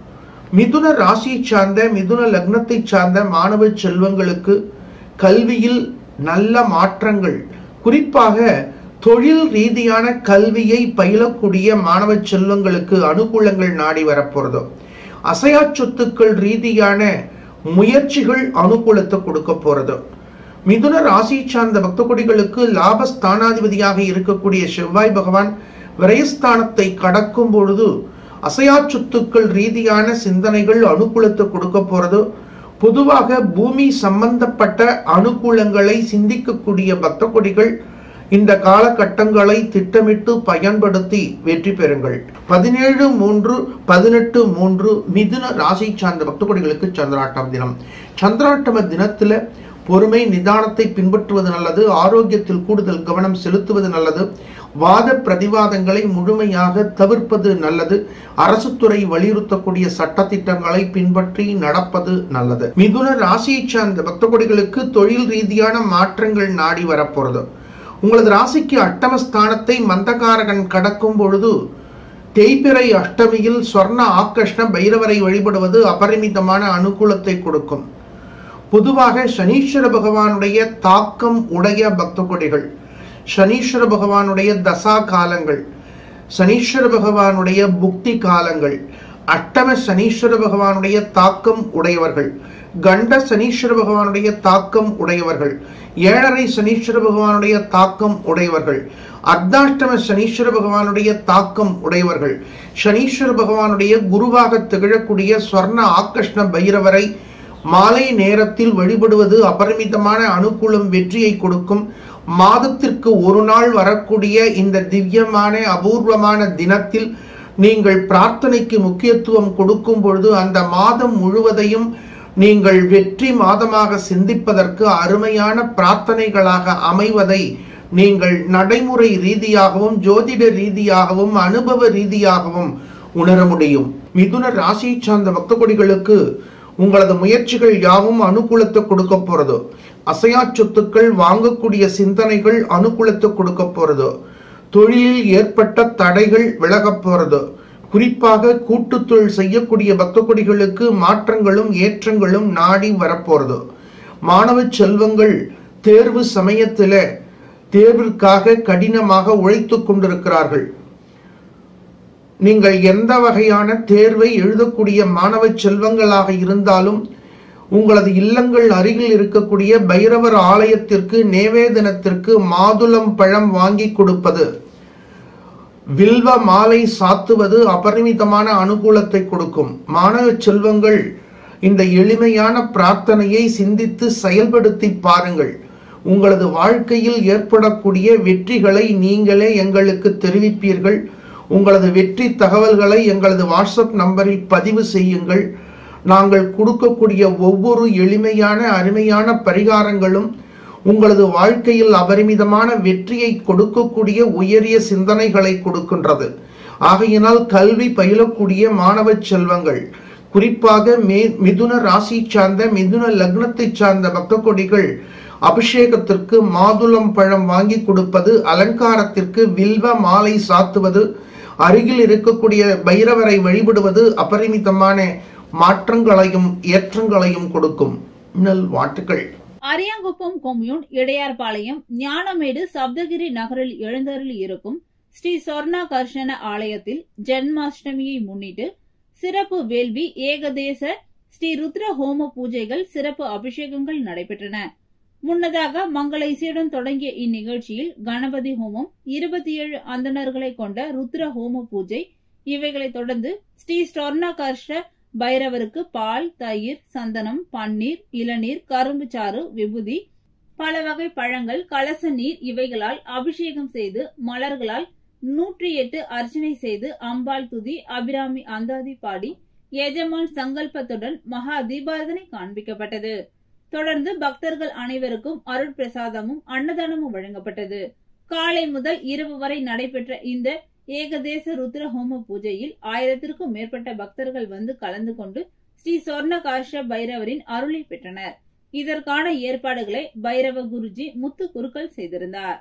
மிதுன ராசி சார்ந்த மிதுன லக்னத்தை சார்ந்த மாணவ செல்வங்களுக்கு கல்வியில் நல்ல மாற்றங்கள், குறிப்பாக தொழில் ரீதியான கல்வியை பயிலக்கூடிய மாணவ செல்வங்களுக்கு அனுகூலங்கள் நாடி வரப்போறது. அசையா சொத்துக்கள் ரீதியான முயற்சிகள் அனுகூலத்தை கொடுக்க போறது. மிதுன ராசி சார்ந்த பக்த கோடிகளுக்கு லாபஸ்தானாதிபதியாக இருக்கக்கூடிய செவ்வாய் பகவான் விரயஸ்தானத்தை கடக்கும் பொழுது அசையா சொத்துக்கள் ரீதியான சிந்தனைகள் அனுகூலத்தை கொடுக்க போறது. பொதுவாக பூமி சம்பந்தப்பட்ட அனுகூலங்களை சிந்திக்கக்கூடிய பக்த கோடிகள் இந்த காலகட்டங்களை திட்டமிட்டு பயன்படுத்தி வெற்றி பெறுங்கள். பதினேழு மூன்று பதினெட்டு மூன்று மிதுன ராசி சார்ந்த பக்த கோடிகளுக்கு சந்திராஷ்டம தினம். சந்திராஷ்டம தினத்துல பொறுமை நிதானத்தை பின்பற்றுவது நல்லது. ஆரோக்கியத்தில் கூடுதல் கவனம் செலுத்துவது நல்லது. வாத பிரதிவாதங்களை முழுமையாக தவிர்ப்பது நல்லது. அரசு துறை வலியுறுத்தக்கூடிய சட்டத்திட்டங்களை பின்பற்றி நடப்பது நல்லது. மிதுன ராசியை சார்ந்த பக்த கோடிகளுக்கு தொழில் ரீதியான மாற்றங்கள் நாடி வரப்போறது. உங்களது ராசிக்கு அஷ்டமஸ்தானத்தை மந்தகாரகன் கடக்கும் பொழுது தேய்பிறை அஷ்டமியில் சொர்ண ஆகிருஷ்ண பைரவரை வழிபடுவது அபரிமிதமான அனுகூலத்தை கொடுக்கும். பொதுவாக சனீஸ்வர பகவானுடைய தாக்கம் உடைய பக்த கோடிகள், சனீஸ்வர பகவானுடைய தசா காலங்கள், சனீஸ்வர பகவானுடைய புக்தி காலங்கள், அட்டம சனீஸ்வர பகவானுடைய தாக்கம் உடையவர்கள், கண்ட சனீஸ்வர பகவானுடைய தாக்கம் உடையவர்கள், ஏழரை சனீஸ்வர பகவானுடைய தாக்கம் உடையவர்கள், அர்த்தாஷ்டம சனீஸ்வர பகவானுடைய தாக்கம் உடையவர்கள், சனீஸ்வர பகவானுடைய குருவாக திகழக்கூடிய ஸ்வர்ண ஆகிருஷ்ண பைரவரை மாலை நேரத்தில் வழிபடுவது அபரிமிதமான அனுகூலம் வெற்றியை கொடுக்கும். மாதத்திற்கு ஒரு நாள் வரக்கூடிய இந்த திவ்யமான அபூர்வமான தினத்தில் நீங்கள் பிரார்த்தனைக்கு முக்கியத்துவம் கொடுக்கும் பொழுது அந்த மாதம் முழுவதையும் நீங்கள் வெற்றி மாதமாக சிந்திப்பதற்கு அருமையான பிரார்த்தனைகளாக அமைவதை நீங்கள் நடைமுறை ரீதியாகவும் ஜோதிட ரீதியாகவும் அனுபவ ரீதியாகவும் உணர முடியும். மிதுன ராசியை சார்ந்த பக்த கொடிகளுக்கு உங்களது முயற்சிகள் யாவும் அனுகூலத்தை கொடுக்க போறது. அசையா சொத்துக்கள் வாங்கக்கூடிய சிந்தனைகள் அனுகூலத்தை கொடுக்க போறது. தொழிலில் ஏற்பட்ட தடைகள் விலகப் போறது. குறிப்பாக கூட்டு தொழில் செய்யக்கூடிய பக்த கொடிகளுக்கு மாற்றங்களும் ஏற்றங்களும் நாடி வரப்போறது. மாணவ செல்வங்கள் தேர்வு சமயத்தில தேர்விற்காக கடினமாக உழைத்துக் கொண்டிருக்கிறார்கள். நீங்கள் எந்த வகையான தேர்வை எழுதக்கூடிய மாணவ செல்வங்களாக இருந்தாலும் உங்களது இல்லங்கள் அருகில் இருக்கக்கூடிய பைரவர் ஆலயத்திற்கு நேவேதனத்திற்கு மாதுளம் பழம் வாங்கி கொடுப்பது, வில்வ மாலை சாத்துவது அபரிமிதமான அனுகூலத்தை கொடுக்கும். மாணவ செல்வங்கள் இந்த எளிமையான பிரார்த்தனையை சிந்தித்து செயல்படுத்தி பாருங்கள். உங்களது வாழ்க்கையில் ஏற்படக்கூடிய வெற்றிகளை நீங்களே எங்களுக்கு தெரிவிப்பீர்கள். உங்களது வெற்றி தகவல்களை எங்களது வாட்ஸ்அப் நம்பரில் பதிவு செய்யுங்கள். நாங்கள் கொடுக்கக்கூடிய ஒவ்வொரு எளிமையான அருமையான பரிகாரங்களும் உங்களது வாழ்க்கையில் அபரிமிதமான வெற்றியை கொடுக்கக்கூடிய உயரிய சிந்தனைகளை கொடுக்கின்றது. ஆகையினால் கல்வி பயிலக்கூடிய மாணவ செல்வங்கள், குறிப்பாக மே மிதுன ராசி சார்ந்த மிதுன லக்னத்தை சார்ந்த பக்த கொடிகள் அபிஷேகத்திற்கு மாதுளம் பழம் வாங்கி கொடுப்பது, அலங்காரத்திற்கு வில்வ மாலை சாத்துவது, அருகில் இருக்கக்கூடிய பைரவரை வழிபடுவது அபரிமிதமான மாற்றங்களையும் ஏற்றங்களையும் கொடுக்கும். நல் வாழ்த்துக்கள். அரியாங்குப்பம் கொம்யூன் இடையார்பாளையம் ஞானமேடு சப்தகிரி நகரில் எழுந்தருளி இருக்கும் ஸ்ரீ சொர்ணா கர்ஷன ஆலயத்தில் ஜென்மாஷ்டமியை முன்னிட்டு சிறப்பு வேள்வி, ஏகதேச ஸ்ரீ ருத்ர ஹோம பூஜைகள், சிறப்பு அபிஷேகங்கள் நடைபெற்றன. முன்னதாக மங்கள இசையுடன் தொடங்கிய இந்நிகழ்ச்சியில் கணபதி ஹோமம், இருபத்தி ஏழு அந்தணர்களை கொண்ட ருத்ர ஹோம பூஜை, இவைகளை தொடர்ந்து ஸ்ரீ சொர்ணகர்ஷ பைரவருக்கு பால், தயிர், சந்தனம், பன்னீர், இளநீர், கரும்பு சாறு, விபூதி, பல வகை பழங்கள், கலச நீர் இவைகளால் அபிஷேகம் செய்து மலர்களால் நூற்றி எட்டு அர்ச்சனை செய்து அம்பாள் துதி, அபிராமி அந்தாதி பாடி எஜமான் சங்கல்பத்துடன் மகா தீபாரதனை காண்பிக்கப்பட்டது. தொடர்ந்து பக்தர்கள் அனைவருக்கும் அருள் பிரசாதமும் அன்னதானமும் வழங்கப்பட்டது. காலை முதல் இரவு வரை நடைபெற்ற இந்த ஏகதேச ருத்ர ஹோம பூஜையில் ஆயிரத்திற்கும் மேற்பட்ட பக்தர்கள் வந்து கலந்து கொண்டு ஸ்ரீ சொர்ணகாஷ பைரவரின் அருளை பெற்றனர். இதற்கான ஏற்பாடுகளை பைரவ குருஜி முத்து குருக்கள் செய்திருந்தார்.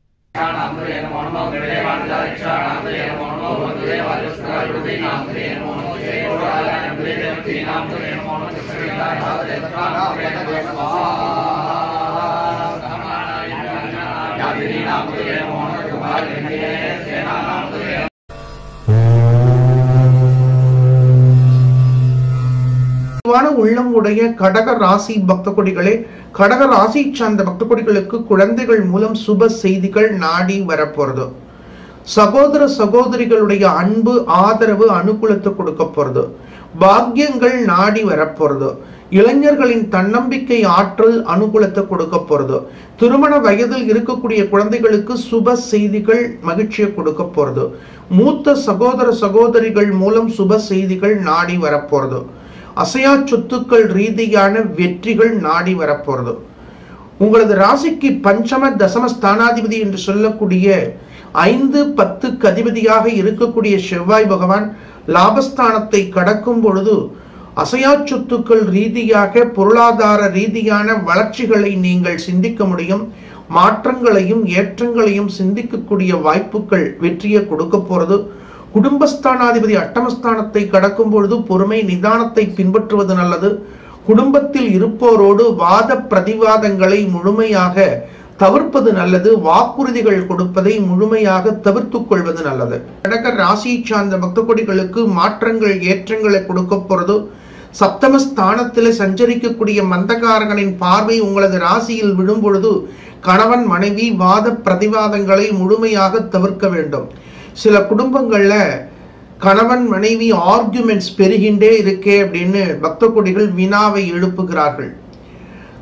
உள்ளம் உடைய கடக ராசி பக்த கொடிகளே, கடக ராசி சார்ந்த பக்த கொடிகளுக்கு குழந்தைகள் மூலம் சுப செய்திகள் நாடி வரப்போறது. சகோதர சகோதரிகளுடைய அன்பு, ஆதரவு, அனுகூலத்தை கொடுக்க போறது. பாக்கியங்கள் நாடி வரப்போறது. இளைஞர்களின் தன்னம்பிக்கை, ஆற்றல், அனுகூலத்தை கொடுக்க போறது. திருமண வயதில் இருக்கக்கூடிய குழந்தைகளுக்கு சுப செய்திகள் மகிழ்ச்சியை கொடுக்க போறது. மூத்த சகோதர சகோதரிகள் மூலம் சுப செய்திகள் நாடி வரப்போறது. அசையா சொத்துக்கள் ரீதியான வெற்றிகள் நாடி வரப்போறது. உங்களது ராசிக்கு பஞ்சம தசம ஸ்தானாதிபதி என்று சொல்லக்கூடிய ஐந்து பத்துக்கு அதிபதியாக இருக்கக்கூடிய செவ்வாய் பகவான் லாபஸ்தானத்தை கடக்கும் பொழுது அசையா சொத்துக்கள் ரீதியாக பொருளாதார ரீதியான வளர்ச்சிகளை நீங்கள் சிந்திக்க முடியும். மாற்றங்களையும் ஏற்றங்களையும் சிந்திக்கக்கூடிய வாய்ப்புகள் வெற்றியை கொடுக்க போறது. குடும்பஸ்தானாதிபதி அட்டமஸ்தானத்தை கடக்கும் பொழுது பொறுமை, நிதானத்தை பின்பற்றுவது நல்லது. குடும்பத்தில் இருப்போரோடு வாத பிரதிவாதங்களை முழுமையாக தவிர்ப்பது நல்லது. வாக்குறுதிகள் கொடுப்பதை முழுமையாக தவிர்த்துக் கொள்வது நல்லது. கடக ராசியை சார்ந்த பக்த கொடிகளுக்கு மாற்றங்கள் ஏற்றங்களை கொடுக்க போறது. சப்தமஸ்தானத்தில் சஞ்சரிக்கக்கூடிய மந்தகாரகனின் பார்வை உங்களது ராசியில் விடும் பொழுது கணவன் மனைவி வாத பிரதிவாதங்களை முழுமையாக தவிர்க்க வேண்டும். சில குடும்பங்கள்ல கணவன் மனைவி ஆர்குமெண்ட்ஸ் பெருகின்றே இருக்கே அப்படின்னு பக்த கொடிகள் வினாவை எழுப்புகிறார்கள்.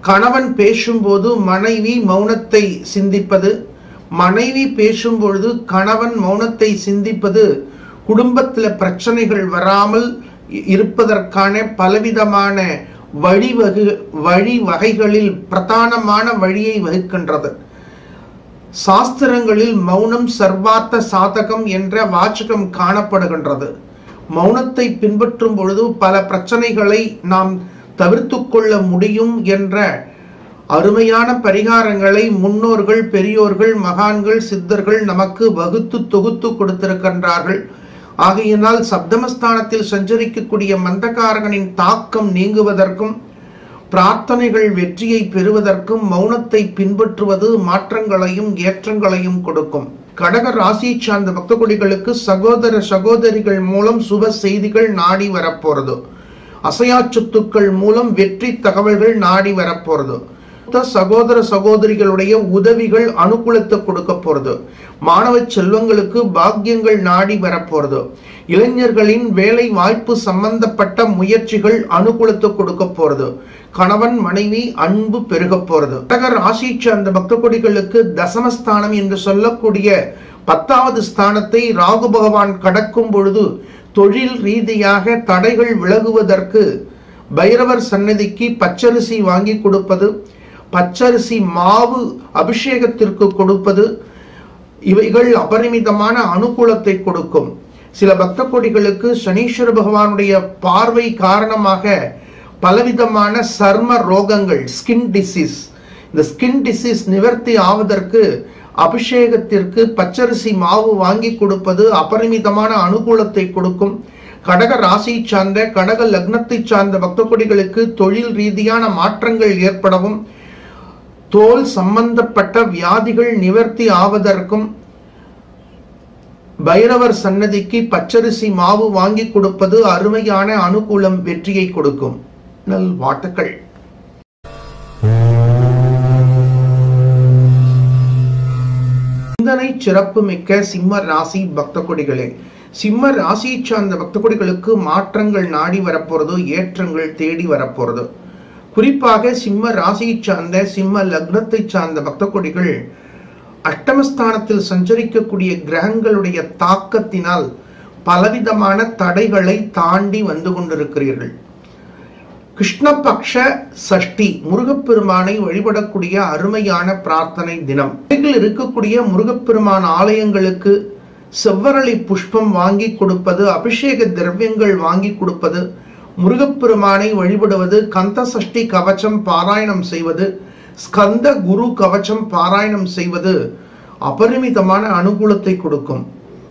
கணவன் பேசும்போது மனைவி மௌனத்தை சிந்திப்பது, மனைவி பேசும் பொழுது கணவன் மௌனத்தை சிந்திப்பது குடும்பத்தில் பிரச்சனைகள் வராமல் இருப்பதற்கான பலவிதமான வழிவகு வழிவகைகளில் பிரதானமான வழியை வகுக்கின்றது. சாஸ்திரங்களில் மௌனம் சர்வார்த்த சாதகம் என்ற வாசகம் காணப்படுகின்றது. மௌனத்தை பின்பற்றும் பொழுது பல பிரச்சனைகளை நாம் தவிர்த்து கொள்ள முடியும் என்ற அருமையான பரிகாரங்களை முன்னோர்கள், பெரியோர்கள், மகான்கள், சித்தர்கள் நமக்கு வகுத்து தொகுத்து கொடுத்திருக்கின்றார்கள். ஆகையினால் சப்தமஸ்தானத்தில் சஞ்சரிக்கக்கூடிய மந்தகாரகனின் தாக்கம் நீங்குவதற்கும் பிரார்த்தனைகள் வெற்றியை பெறுவதற்கும் மௌனத்தை பின்பற்றுவது மாற்றங்களையும் ஏற்றங்களையும் கொடுக்கும். கடக ராசியை சார்ந்த பக்த கொடிகளுக்கு சகோதர சகோதரிகள் மூலம் சுப செய்திகள் நாடி வரப்போறது. அசையா சொத்துக்கள் மூலம் வெற்றி தகவல்கள் நாடி வரப்போறது. சகோதர சகோதரிகளுடைய உதவிகள் அனுகூலத்தை கொடுக்க போறது. மாணவ செல்வங்களுக்கு பாக்கியங்கள் நாடி வரப்போறது. இளைஞர்களின் வேலை வாய்ப்பு சம்பந்தப்பட்ட முயற்சிகள் அனுகூலத்தை கொடுக்க போறது. கணவன் மனைவி அன்பு பெருக போறது. கடக ராசி சார்ந்த பக்த கொடிகளுக்கு தசமஸ்தானம் என்று சொல்லக்கூடிய பத்தாவது ஸ்தானத்தை ராகு பகவான் கடக்கும் பொழுது தொழில் ரீதியாக தடைகள் விலகுவதற்கு பைரவர் சன்னதிக்கு பச்சரிசி வாங்கி கொடுப்பது, பச்சரிசி மாவு அபிஷேகத்திற்கு கொடுப்பது, இவைகள் அபரிமிதமான அனுகூலத்தை கொடுக்கும். சில பக்த கொடிகளுக்கு சனீஸ்வர பகவானுடைய பார்வை காரணமாக பலவிதமான சர்ம ரோகங்கள், ஸ்கின் டிசீஸ், இந்த ஸ்கின் டிசீஸ் நிவர்த்தி ஆவதற்கு அபிஷேகத்திற்கு பச்சரிசி மாவு வாங்கி கொடுப்பது அபரிமிதமான அனுகூலத்தை கொடுக்கும். கடக ராசி சார்ந்த கடக லக்னத்தை சார்ந்த பக்த கொடிகளுக்கு தொழில் ரீதியான மாற்றங்கள் ஏற்படவும் தோல் சம்பந்தப்பட்ட வியாதிகள் நிவர்த்தி ஆவதற்கும் பைரவர் சன்னதிக்கு பச்சரிசி மாவு வாங்கி கொடுப்பது அருமையான அனுகூலம், வெற்றியை கொடுக்கும். நல் வாழ்த்துக்கள். சிந்தனை சிறப்பு மிக்க சிம்ம ராசி பக்த கொடிகளே, சிம்ம ராசியை சார்ந்த பக்த கொடிகளுக்கு மாற்றங்கள் நாடி வரப்போறது, ஏற்றங்கள் தேடி வரப்போறது. குறிப்பாக சிம்ம ராசியை சார்ந்த சிம்ம லக்னத்தை சார்ந்த பக்த கொடிகள் அஷ்டமஸ்தானத்தில் சஞ்சரிக்கக்கூடிய கிரகங்களுடைய தாக்கத்தினால் பலவிதமான தடைகளை தாண்டி வந்து கொண்டிருக்கிறீர்கள். கிருஷ்ணபக்ஷ சஷ்டி முருகப்பெருமானை வழிபடக்கூடிய அருமையான பிரார்த்தனை தினம். இருக்கக்கூடிய முருகப்பெருமான் ஆலயங்களுக்கு செவ்வரளி புஷ்பம் வாங்கி கொடுப்பது, அபிஷேக திரவியங்கள் வாங்கி கொடுப்பது, முருகப்பெருமானை வழிபடுவது, கந்த சஷ்டி கவச்சம் பாராயணம் செய்வது, ஸ்கந்த குரு கவச்சம் பாராயணம் செய்வது அபரிமிதமான அனுகூலத்தை கொடுக்கும்.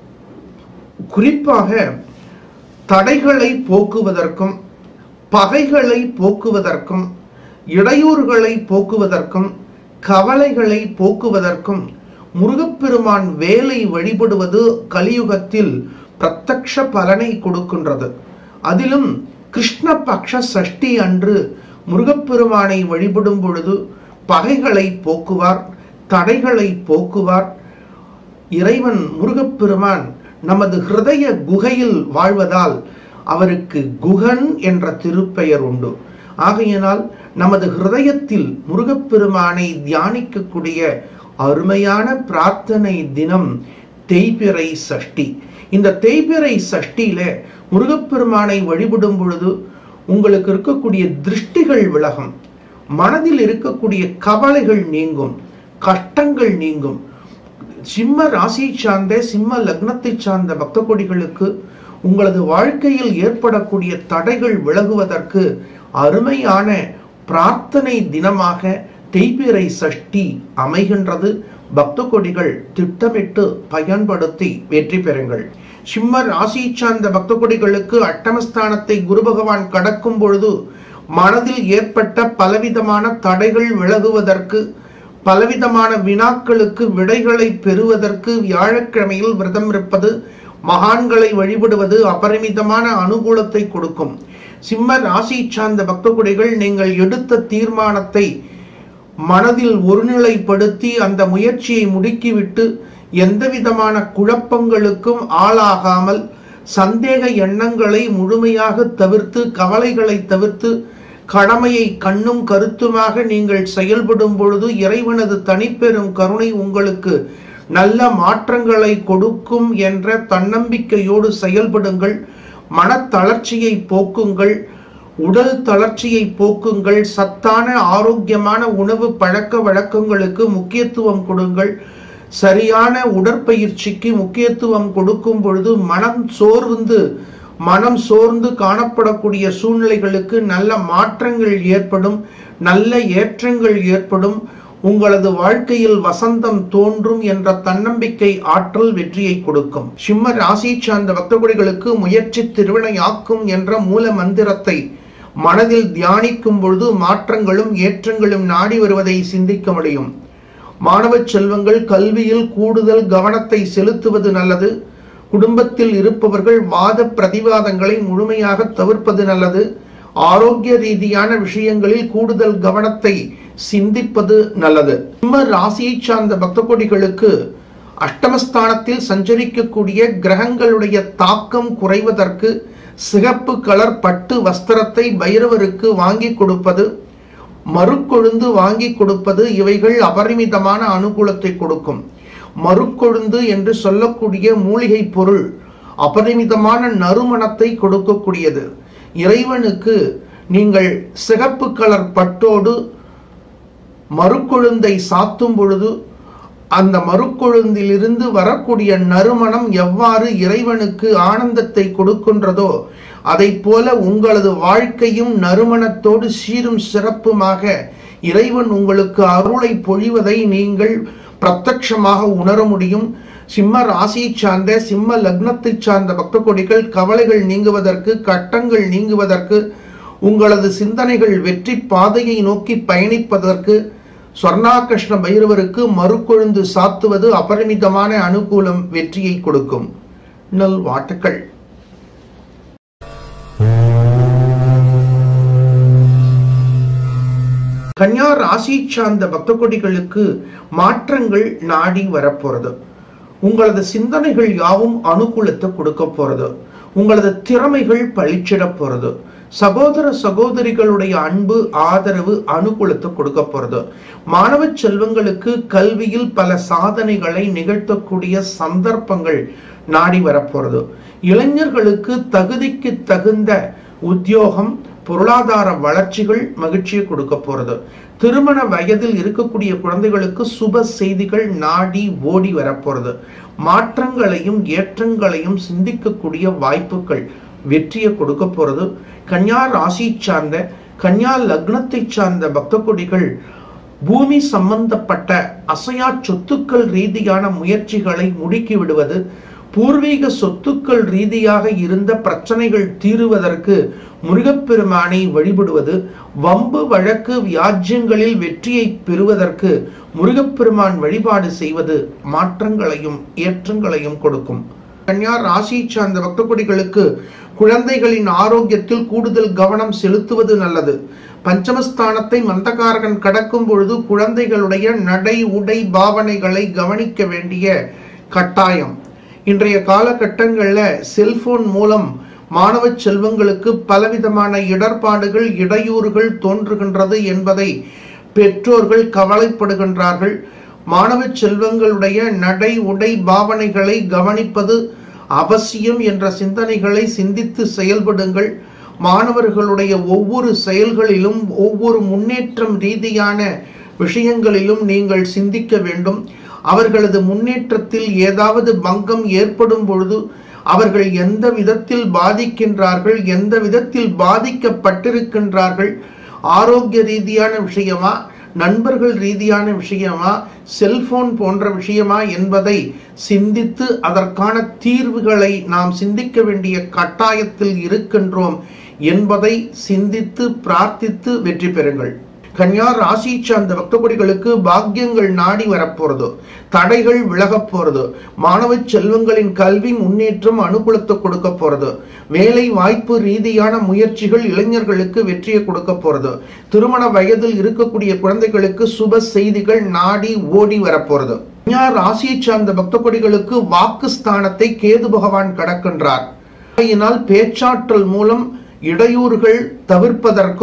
குறிப்பாக தடைகளை போக்குவதற்கும் பகைகளை போக்குவதற்கும் இடையூறுகளை போக்குவதற்கும் கவலைகளை போக்குவதற்கும் முருகப்பெருமான் வேலை வழிபடுவது கலியுகத்தில் பிரத்யக்ஷ பலனை கொடுக்கின்றது. அதிலும் கிருஷ்ணபக்ஷ சஷ்டி அன்று முருகப்பெருமானை வழிபடும் பொழுது பகைகளை போக்குவார், தடைகளை போக்குவார். இறைவன் முருகப்பெருமான் நமது ஹிருதய குகையில் வாழ்வதால் அவருக்கு குகன் என்ற திருப்பெயர் உண்டு. ஆகையினால் நமது ஹிருதயத்தில் முருகப்பெருமானை தியானிக்கக்கூடிய அருமையான பிரார்த்தனை தினம் தேய்பிறை சஷ்டி. இந்த தேய்பிறை சஷ்டியில முருகப்பெருமானை வழிபடும் பொழுது உங்களுக்கு இருக்கக்கூடிய திருஷ்டிகள் விலகும், மனதில் இருக்கக்கூடிய கவலைகள் நீங்கும், கஷ்டங்கள் நீங்கும். சிம்ம ராசியை சார்ந்த சிம்ம லக்னத்தை சார்ந்த பக்த கொடிகளுக்கு உங்களது வாழ்க்கையில் ஏற்படக்கூடிய தடைகள் விலகுவதற்கு அருமையான பிரார்த்தனை தினமாக தேய்பிறை சஷ்டி அமைகின்றது. பக்த கொடிகள் திட்டமிட்டு பயன்படுத்தி வெற்றி பெறுங்கள். சிம்ம ராசியை சார்ந்த பக்த கொடிகளுக்கு அட்டமஸ்தானத்தை குரு பகவான் கடக்கும் பொழுது மனதில் ஏற்பட்ட பலவிதமான தடைகள் விலகுவதற்கு, பலவிதமான வினாக்களுக்கு விடைகளை பெறுவதற்கு வியாழக்கிழமையில் விரதம் இருப்பது, மகான்களை வழிபடுவது அபரிமிதமான அனுகூலத்தை கொடுக்கும். சிம்ம ராசியை சார்ந்த பக்த கொடிகள் நீங்கள் எடுத்த தீர்மானத்தை மனதில் ஒருநிலைப்படுத்தி அந்த முயற்சியை முடுக்கிவிட்டு எந்த விதமான குழப்பங்களுக்கும் ஆளாகாமல் சந்தேக எண்ணங்களை முழுமையாக தவிர்த்து, கவலைகளை தவிர்த்து கடமையை கண்ணும் கருத்துமாக நீங்கள் செயல்படும் பொழுது இறைவனது தனிப்பெரும் கருணை உங்களுக்கு நல்ல மாற்றங்களை கொடுக்கும் என்ற தன்னம்பிக்கையோடு செயல்படுங்கள். மனத்தளர்ச்சியை போக்குங்கள், உடல் தளர்ச்சியை போக்குங்கள். சத்தான ஆரோக்கியமான உணவு பழக்க வழக்கங்களுக்கு முக்கியத்துவம் கொடுங்கள். சரியான உடற்பயிற்சிக்கு முக்கியத்துவம் கொடுக்கும் பொழுது மனம் சோர்ந்து மனம் சோர்ந்து காணப்படக்கூடிய சூழ்நிலைகளுக்கு நல்ல மாற்றங்கள் ஏற்படும், நல்ல ஏற்றங்கள் ஏற்படும். உங்களது வாழ்க்கையில் வசந்தம் தோன்றும் என்ற தன்னம்பிக்கை ஆற்றல் வெற்றியை கொடுக்கும். சிம்ம ராசி சார்ந்த பக்தகுடிகளுக்கு முயற்சி திருவினையாக்கும் என்ற மூல மந்திரத்தை மனதில் தியானிக்கும் பொழுது மாற்றங்களும் ஏற்றங்களும் நாடி வருவதை சிந்திக்க முடியும். மாணவ செல்வங்கள் கல்வியில் கூடுதல் கவனத்தை செலுத்துவது நல்லது. குடும்பத்தில் இருப்பவர்கள் வாத பிரதிவாதங்களை முழுமையாக தவிர்ப்பது நல்லது. ஆரோக்கிய ரீதியான விஷயங்களில் கூடுதல் கவனத்தை சிந்திப்பது நல்லது. சிம்ம ராசியை சார்ந்த பக்தகோடிகளுக்கு அஷ்டமஸ்தானத்தில் சஞ்சரிக்கக்கூடிய கிரகங்களுடைய தாக்கம் குறைவதற்கு சிகப்பு கலர் பட்டு வஸ்திரத்தை பைரவருக்கு வாங்கி கொடுப்பது, மறுக்கொழுந்து வாங்கி கொடுப்பது, இவைகள் அபரிமிதமான அனுகூலத்தை கொடுக்கும். மறுக்கொழுந்து என்று சொல்லக்கூடிய மூலிகை பொருள் அபரிமிதமான நறுமணத்தை கொடுக்கக்கூடியது. இறைவனுக்கு நீங்கள் சிகப்பு கலர் பட்டோடு மறுக்கொழுந்தை சாத்தும் பொழுது அந்த மறுக்கொழுந்திலிருந்து வரக்கூடிய நறுமணம் எவ்வாறு இறைவனுக்கு ஆனந்தத்தை கொடுக்கின்றதோ அதை போல உங்களது வாழ்க்கையும் நறுமணத்தோடு சீரும் சிறப்புமாக இறைவன் உங்களுக்கு அருளை பொழிவதை நீங்கள் பிரத்யட்சமாக உணர முடியும். சிம்ம ராசியை சார்ந்த சிம்ம லக்னத்தை சார்ந்த பக்த கோடிகள் கவலைகள் நீங்குவதற்கு, கட்டங்கள் நீங்குவதற்கு, உங்களது சிந்தனைகள் வெற்றி பாதையை நோக்கி பயணிப்பதற்கு ஸ்வர்ணாகிருஷ்ண பைரவருக்கு மறுக்கொழுந்து சாத்துவது அபரிமிதமான அனுகூலம் வெற்றியை கொடுக்கும். நல் வாழ்த்துக்கள். கன்யா ராசி சார்ந்த பக்த கோடிகளுக்கு மாற்றங்கள் நாடி வரப்போறது. உங்களது சிந்தனைகள் யாவும் அனுகூலத்தை கொடுக்க போறது. உங்களது திறமைகள் பளிச்சிட போறது. சகோதர சகோதரிகளுடைய அன்பு ஆதரவு அனுகூலத்தை கொடுக்க போறது. மாணவ செல்வங்களுக்கு கல்வியில் பல சாதனைகளை நிகழ்த்தக்கூடிய சந்தர்ப்பங்கள் நாடி வரப்போறது. இளைஞர்களுக்கு தகுதிக்கு தகுந்த உத்தியோகம், பொருளாதார வளர்ச்சிகள் மகிழ்ச்சியை கொடுக்க போறது. திருமண வயதில் இருக்கக்கூடிய குழந்தைகளுக்கு சுப செய்திகள் நாடி ஓடி வரப்போறது. மாற்றங்களையும் ஏற்றங்களையும் சிந்திக்கக்கூடிய வாய்ப்புகள் வெற்றியை கொடுக்க போறது. கன்யா ராசி சார்ந்த கன்யா லக்னத்தை சார்ந்த பக்த கோடிகள் பூமி சம்பந்தப்பட்ட அசையா சொத்துக்கள் ரீதியான முயற்சிகளை முடுக்கி விடுவது, பூர்வீக சொத்துக்கள் ரீதியாக இருந்த பிரச்சனைகள் தீருவதற்கு முருகப்பெருமானை வழிபடுவது, வம்பு வழக்கு வியாஜ்யங்களில் வெற்றியை பெறுவதற்கு முருகப்பெருமான் வழிபாடு செய்வது மாற்றங்களையும் ஏற்றங்களையும் கொடுக்கும். கன்யா ராசி சார்ந்த பக்த கோடிகளுக்கு குழந்தைகளின் ஆரோக்கியத்தில் கூடுதல் கவனம் செலுத்துவது நல்லது. பஞ்சமஸ்தானத்தை மந்தகாரகன் கடக்கும் பொழுது குழந்தைகளுடைய நடை உடை பாவனைகளை கவனிக்க வேண்டிய கட்டாயம். இன்றைய காலகட்டங்களில் செல்போன் மூலம் மாணவ செல்வங்களுக்கு பலவிதமான இடர்பாடுகள் இடையூறுகள் தோன்றுகின்றது என்பதை பெற்றோர்கள் கவலைப்படுகின்றார்கள். மாணவ செல்வங்களுடைய நடை உடை பாவனைகளை கவனிப்பது அவசியம் என்ற சிந்தனைகளை சிந்தித்து செயல்படுங்கள். மாணவர்களுடைய ஒவ்வொரு செயல்களிலும் ஒவ்வொரு முன்னேற்றம் ரீதியான விஷயங்களிலும் நீங்கள் சிந்திக்க வேண்டும். அவர்களது முன்னேற்றத்தில் ஏதாவது பங்கம் ஏற்படும் பொழுது அவர்கள் எந்த விதத்தில் பாதிக்கின்றார்கள், எந்த விதத்தில் பாதிக்கப்பட்டிருக்கின்றார்கள், ஆரோக்கிய ரீதியான விஷயமா, நண்பர்கள் ரீதியான விஷயமா, செல்போன் போன்ற விஷயமா என்பதை சிந்தித்து அதற்கான தீர்வுகளை நாம் சிந்திக்க வேண்டிய கட்டாயத்தில் இருக்கின்றோம் என்பதை சிந்தித்து பிரார்த்தித்து வெற்றி பெறுங்கள். கன்யா ராசி சார்ந்த பக்த கோடிகளுக்கு பாக்கியங்கள் நாடி வரப்போறது, தடைகள் விலக போறது, மாணவ செல்வங்களின் கல்வி முன்னேற்றம் அனுகூலத்தை கொடுக்க போறது, வேலை வாய்ப்பு ரீதியான முயற்சிகள் இளைஞர்களுக்கு வெற்றியை கொடுக்க போறது, திருமண வயதில் இருக்கக்கூடிய குழந்தைகளுக்கு சுப செய்திகள் நாடி ஓடி வரப்போறது. கன்யா ராசியை சார்ந்த பக்த கோடிகளுக்கு வாக்கு ஸ்தானத்தை கேது பகவான் கடக்கின்றார். பேச்சாற்றல் மூலம் இடையூறுகள் தவிர்ப்பதற்கும்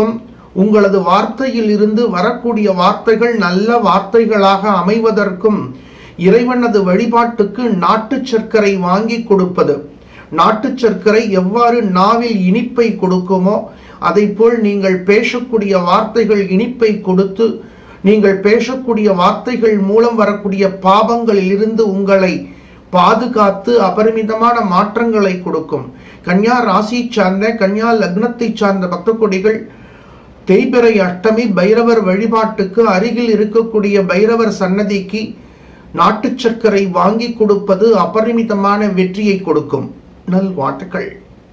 உங்களது வார்த்தையில் இருந்து வரக்கூடிய வார்த்தைகள் நல்ல வார்த்தைகளாக அமைவதற்கும் இறைவனது வழிபாட்டுக்கு நாட்டு சர்க்கரை வாங்கி கொடுப்பது. நாட்டு சர்க்கரை எவ்வாறு நாவில் இனிப்பை கொடுக்குமோ அதை போல் நீங்கள் பேசக்கூடிய வார்த்தைகள் இனிப்பை கொடுத்து நீங்கள் பேசக்கூடிய வார்த்தைகள் மூலம் வரக்கூடிய பாவங்களில் இருந்து உங்களை பாதுகாத்து அபரிமிதமான மாற்றங்களை கொடுக்கும். கன்யா ராசி சார்ந்த கன்யா லக்னத்தை சார்ந்த பக்த கொடிகள் தேய்பிறை அஷ்டமி பைரவர் வழிபாட்டுக்கு அருகில் இருக்கக்கூடிய பைரவர் சன்னதிக்கு நாட்டு சர்க்கரை வாங்கி கொடுப்பது அபரிமிதமான வெற்றியை கொடுக்கும். நல்வாழ்த்துக்கள்.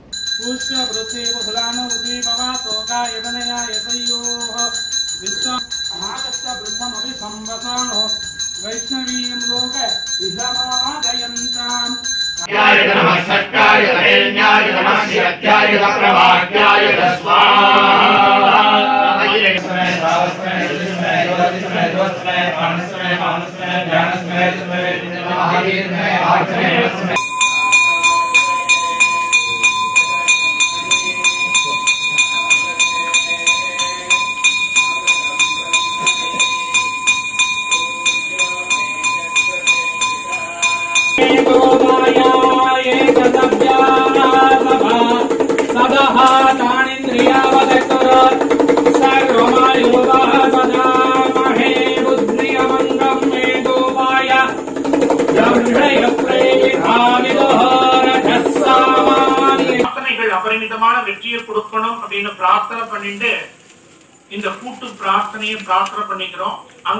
அபரிமிதமான வெற்றியை கொடுக்கணும் அப்படின்னு பிரார்த்தனை பண்ணிட்டு இந்த கூட்டு பிரார்த்தனையை பிரார்த்தனை பண்ணிக்கிறோம். அங்க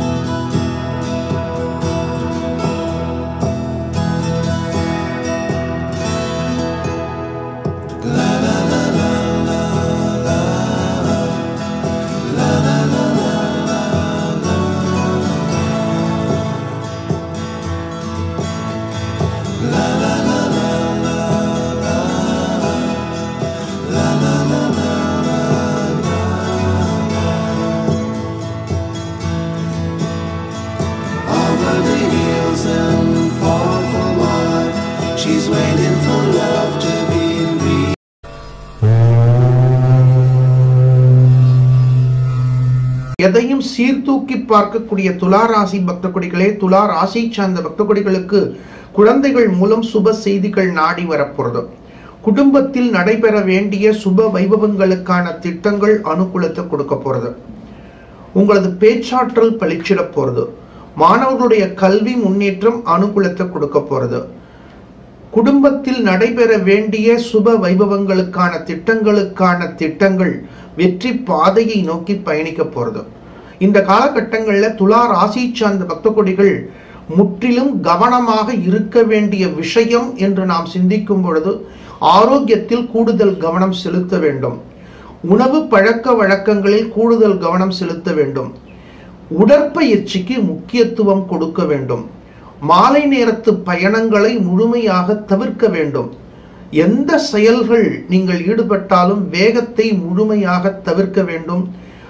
எதையும் சீர்தூக்கி பார்க்கக்கூடிய துலா ராசி பக்த கொடிகளே, துலா ராசி சார்ந்த பக்த கொடிகளுக்கு குழந்தைகள் மூலம் சுப செய்திகள் நாடி வரப்போறது. குடும்பத்தில் நடைபெற வேண்டிய சுப வைபவங்களுக்கான திட்டங்கள் அனுகூலத்தை கொடுக்க போறது. உங்களது பேச்சாற்றல் பளிச்சிட போறது. மாணவர்களுடைய கல்வி முன்னேற்றம் அனுகூலத்தை கொடுக்க போறது. குடும்பத்தில் நடைபெற வேண்டிய சுப வைபவங்களுக்கான திட்டங்களுக்கான திட்டங்கள் வெற்றி பாதையை நோக்கி பயணிக்க போறது. இந்த காலகட்டங்களில் துலா ராசி சார்ந்த பக்த கொடிகள் முற்றிலும் கவனமாக இருக்க வேண்டிய விஷயம் என்று நாம் சிந்திக்கும் பொழுது ஆரோக்கியத்தில் கூடுதல் கவனம் செலுத்த வேண்டும். உணவு பழக்க வழக்கங்களில் கூடுதல் கவனம் செலுத்த வேண்டும். உடற்பயிற்சிக்கு முக்கியத்துவம் கொடுக்க வேண்டும். மாலை நேரத்து பயணங்களை முழுமையாக தவிர்க்க வேண்டும். எந்த செயல்கள் நீங்கள் ஈடுபட்டாலும் வேகத்தை முழுமையாக தவிர்க்க வேண்டும்.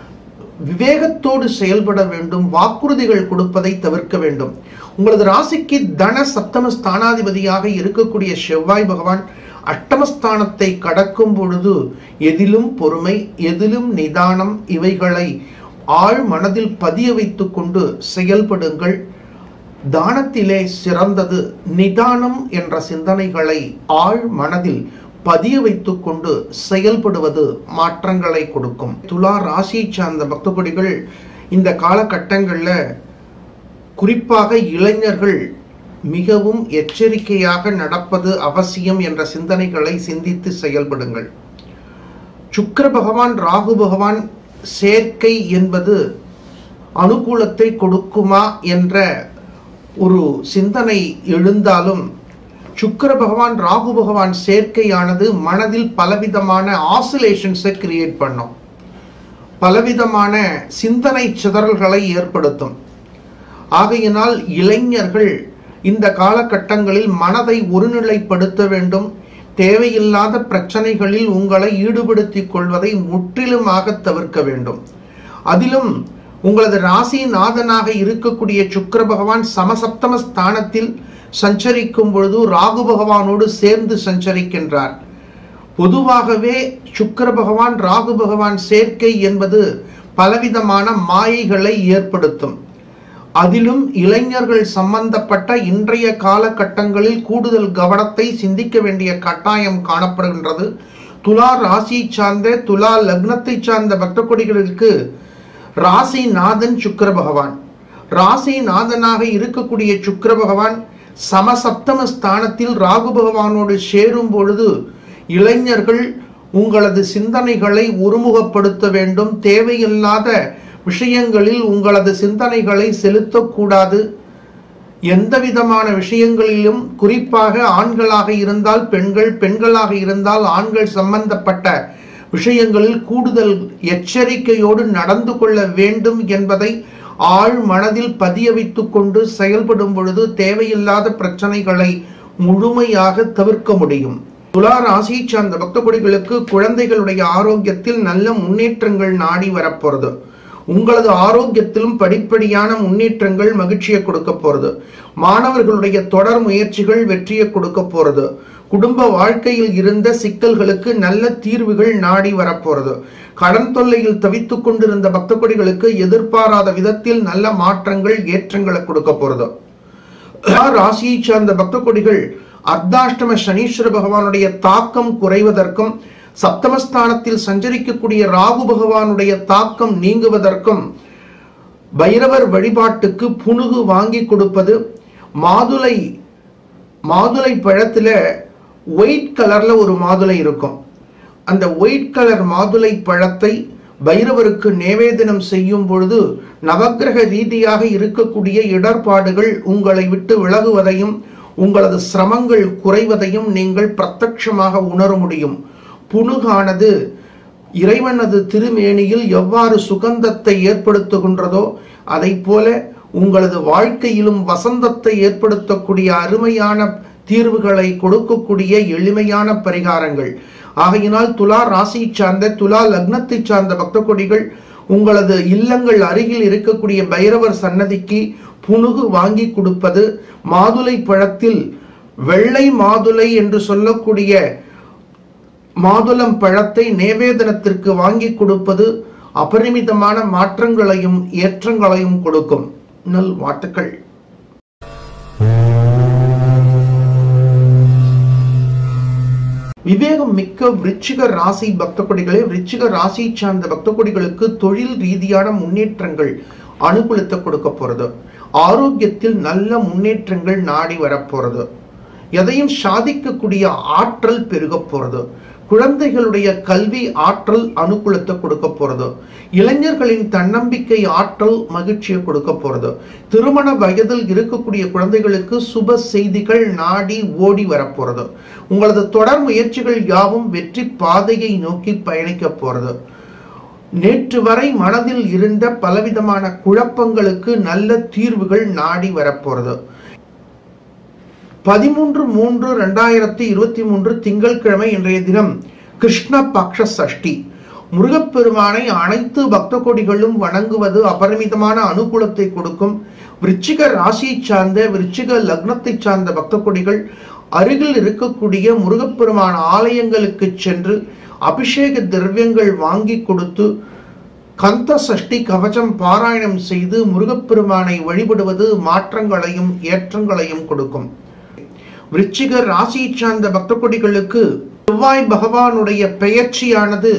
விவேகத்தோடு செயல்பட வேண்டும். வாக்குறுதிகள் கொடுப்பதை தவிர்க்க வேண்டும். உங்களது ராசிக்கு தன சப்தம ஸ்தானாதிபதியாக இருக்கக்கூடிய செவ்வாய் பகவான் அஷ்டமஸ்தானத்தை கடக்கும் பொழுது எதிலும் பொறுமை, எதிலும் நிதானம், இவைகளை ஆழ் மனதில் பதிய வைத்துக் கொண்டு செயல்படுங்கள். தானத்திலே சிறந்தது நிதானம் என்ற சிந்தனைகளை ஆழ் மனதில் பதிய வைத்துக் கொண்டு செயல்படுவது மாற்றங்களை கொடுக்கும். துலா ராசியை சார்ந்த பக்த கொடிகள் இந்த காலகட்டங்களில் குறிப்பாக இளைஞர்கள் மிகவும் எச்சரிக்கையாக நடப்பது அவசியம் என்ற சிந்தனைகளை சிந்தித்து செயல்படுங்கள். சுக்கிர பகவான் ராகு பகவான் சேர்க்கை என்பது அனுகூலத்தை கொடுக்குமா என்ற ஒரு சிந்தனை எழுந்தாலும் சுக்கிர பகவான் ராகு பகவான் சேர்க்கையானது மனதில் பலவிதமான ஆசிலேஷன்ஸை கிரியேட் பண்ணும். பலவிதமான சிந்தனை சிதறல்களை ஏற்படுத்தும். ஆகையினால் இளைஞர்கள் இந்த காலகட்டங்களில் மனதை ஒருநிலைப்படுத்த வேண்டும். தேவையில்லாத பிரச்சனைகளில் உங்களை ஈடுபடுத்திக் கொள்வதை முற்றிலுமாக தவிர்க்க வேண்டும். அதிலும் உங்களது ராசி நாதனாக இருக்கக்கூடிய சுக்கிர பகவான் சமசப்தம ஸ்தானத்தில் சஞ்சரிக்கும் பொழுது ராகு பகவானோடு சேர்ந்து சஞ்சரிக்கின்றார். பொதுவாகவே சுக்கிர பகவான் ராகு பகவான் சேர்க்கை என்பது பலவிதமான மாயைகளை ஏற்படுத்தும். அதிலும் இளைஞர்கள் சம்பந்தப்பட்ட இன்றைய காலகட்டங்களில் கூடுதல் கவனத்தை சிந்திக்க வேண்டிய கட்டாயம் காணப்படுகின்றது. துலா ராசியை சார்ந்த துலா லக்னத்தை சார்ந்த பக்த கொடிகளுக்கு ராசி நாதன் சுக்கிர பகவான். ராசி நாதனாக இருக்கக்கூடிய சுக்கிர பகவான் சமசப்தம ஸ்தானத்தில் ராகு பகவானோடு சேரும் பொழுது இளைஞர்கள் உங்களது சிந்தனைகளை ஒருமுகப்படுத்த வேண்டும். தேவையில்லாத விஷயங்களில் உங்களது சிந்தனைகளை செலுத்தக்கூடாது. எந்த விதமான விஷயங்களிலும், குறிப்பாக ஆண்களாக இருந்தால் பெண்கள், பெண்களாக இருந்தால் ஆண்கள் சம்பந்தப்பட்ட விஷயங்களில் கூடுதல் எச்சரிக்கையோடு நடந்து கொள்ள வேண்டும் என்பதை ஆழ் மனதில் பதிய வைத்துக் கொண்டு செயல்படும் பொழுது தேவையில்லாத பிரச்சனைகளை முழுமையாக தவிர்க்க முடியும். துலா ராசியை சார்ந்த பக்த கொடிகளுக்கு குழந்தைகளுடைய ஆரோக்கியத்தில் நல்ல முன்னேற்றங்கள் நாடி வரப்போறது. உங்களது ஆரோக்கியத்திலும் படிப்படியான முன்னேற்றங்கள் மகிழ்ச்சியை கொடுக்க போறது. மாணவர்களுடைய தொடர் முயற்சிகள் வெற்றியை கொடுக்க போறது. குடும்ப வாழ்க்கையில் இருந்த சிக்கல்களுக்கு நல்ல தீர்வுகள் நாடி வரப்போறது. கடன் தொல்லையில் தவித்துக் கொண்டிருந்த பக்த கொடிகளுக்கு எதிர்பாராத விதத்தில் நல்ல மாற்றங்கள் ஏற்றங்களை கொடுக்க போறது. ராசியை சார்ந்த பக்த கொடிகள் அர்த்தாஷ்டம சனீஸ்வர பகவானுடைய தாக்கம் குறைவதற்கும், சப்தமஸ்தானத்தில் சஞ்சரிக்கக்கூடிய ராகு பகவானுடைய தாக்கம் நீங்குவதற்கும் பைரவர் வழிபாட்டுக்கு புனுகு வாங்கி கொடுப்பது. மாதுளை மாதுளை பழத்துல ஒயிட் கலர்ல ஒரு மாதுளை இருக்கும். அந்த ஒயிட் கலர் மாதுளை பழத்தை பைரவருக்கு நிவேதனம் செய்யும் பொழுது நவக்கிரக ரீதியாக இருக்கக்கூடிய இடர்பாடுகள் உங்களை விட்டு விலகுவதையும் உங்களது சிரமங்கள் குறைவதையும் நீங்கள் பிரத்யட்சமாக உணர முடியும். புனுகானது இறைவனது திருமேனியில் எவ்வாறு சுகந்தத்தை ஏற்படுத்துகின்றதோ அதை போல உங்களது வாழ்க்கையிலும் வசந்தத்தை ஏற்படுத்தக்கூடிய அருமையான தீர்வுகளை கொடுக்கக்கூடிய எளிமையான பரிகாரங்கள். ஆகையினால் துலா ராசியை சார்ந்த துலா லக்னத்தை சார்ந்த பக்த கொடிகள் உங்களது இல்லங்கள் அருகில் இருக்கக்கூடிய பைரவர் சன்னதிக்கு புனுகு வாங்கி கொடுப்பது, மாதுளை பழத்தில் வெள்ளை மாதுளை என்று சொல்லக்கூடிய மாதுளம் பழத்தை நிவேதனத்திற்கு வாங்கி கொடுப்பது அபரிமிதமான மாற்றங்களையும் ஏற்றங்களையும் கொடுக்கும். நல் வாழ்த்துக்கள். விவேகம் மிக்க விருச்சிக ராசி பக்த கொடிகளே, விருச்சிக ராசி சார்ந்த பக்த கொடிகளுக்கு தொழில் ரீதியான முன்னேற்றங்கள் அனுகூலத்தை கொடுக்க போறது. ஆரோக்கியத்தில் நல்ல முன்னேற்றங்கள் நாடி வரப்போறது. எதையும் சாதிக்கக்கூடிய ஆற்றல் பெருக போறது. குழந்தைகளுடைய கல்வி ஆற்றல் அனுகூலத்தை கொடுக்க போறது. இளைஞர்களின் தன்னம்பிக்கை ஆற்றல் மகிழ்ச்சியை கொடுக்க போறது. திருமண வயதில் இருக்கக்கூடிய குழந்தைகளுக்கு சுப செய்திகள் நாடி ஓடி வரப்போறது. உங்களது தொடர் முயற்சிகள் யாவும் வெற்றி பாதையை நோக்கி பயணிக்க போறது. நேற்று வரை மனதில் இருந்த பலவிதமான குழப்பங்களுக்கு நல்ல தீர்வுகள் நாடி வரப்போறது. பதிமூன்று மூன்று இரண்டாயிரத்தி இருபத்தி மூன்று திங்கட்கிழமை இன்றைய தினம் கிருஷ்ண பக்ஷ சஷ்டி. முருகப்பெருமானை அனைத்து பக்த கொடிகளும் வணங்குவது அபரிமிதமான அனுகூலத்தை கொடுக்கும். விருச்சிக ராசியை சார்ந்த விருச்சிக லக்னத்தை சார்ந்த பக்த கொடிகள் அருகில் இருக்கக்கூடிய முருகப்பெருமான ஆலயங்களுக்கு சென்று அபிஷேக திரவியங்கள் வாங்கி கொடுத்து கந்த சஷ்டி கவசம் பாராயணம் செய்து முருகப்பெருமானை வழிபடுவது மாற்றங்களையும் ஏற்றங்களையும் கொடுக்கும். விருச்சிக ராசியை சார்ந்த பக்த கொடிகளுக்கு செவ்வாய் பகவானுடைய பெயர்ச்சியானது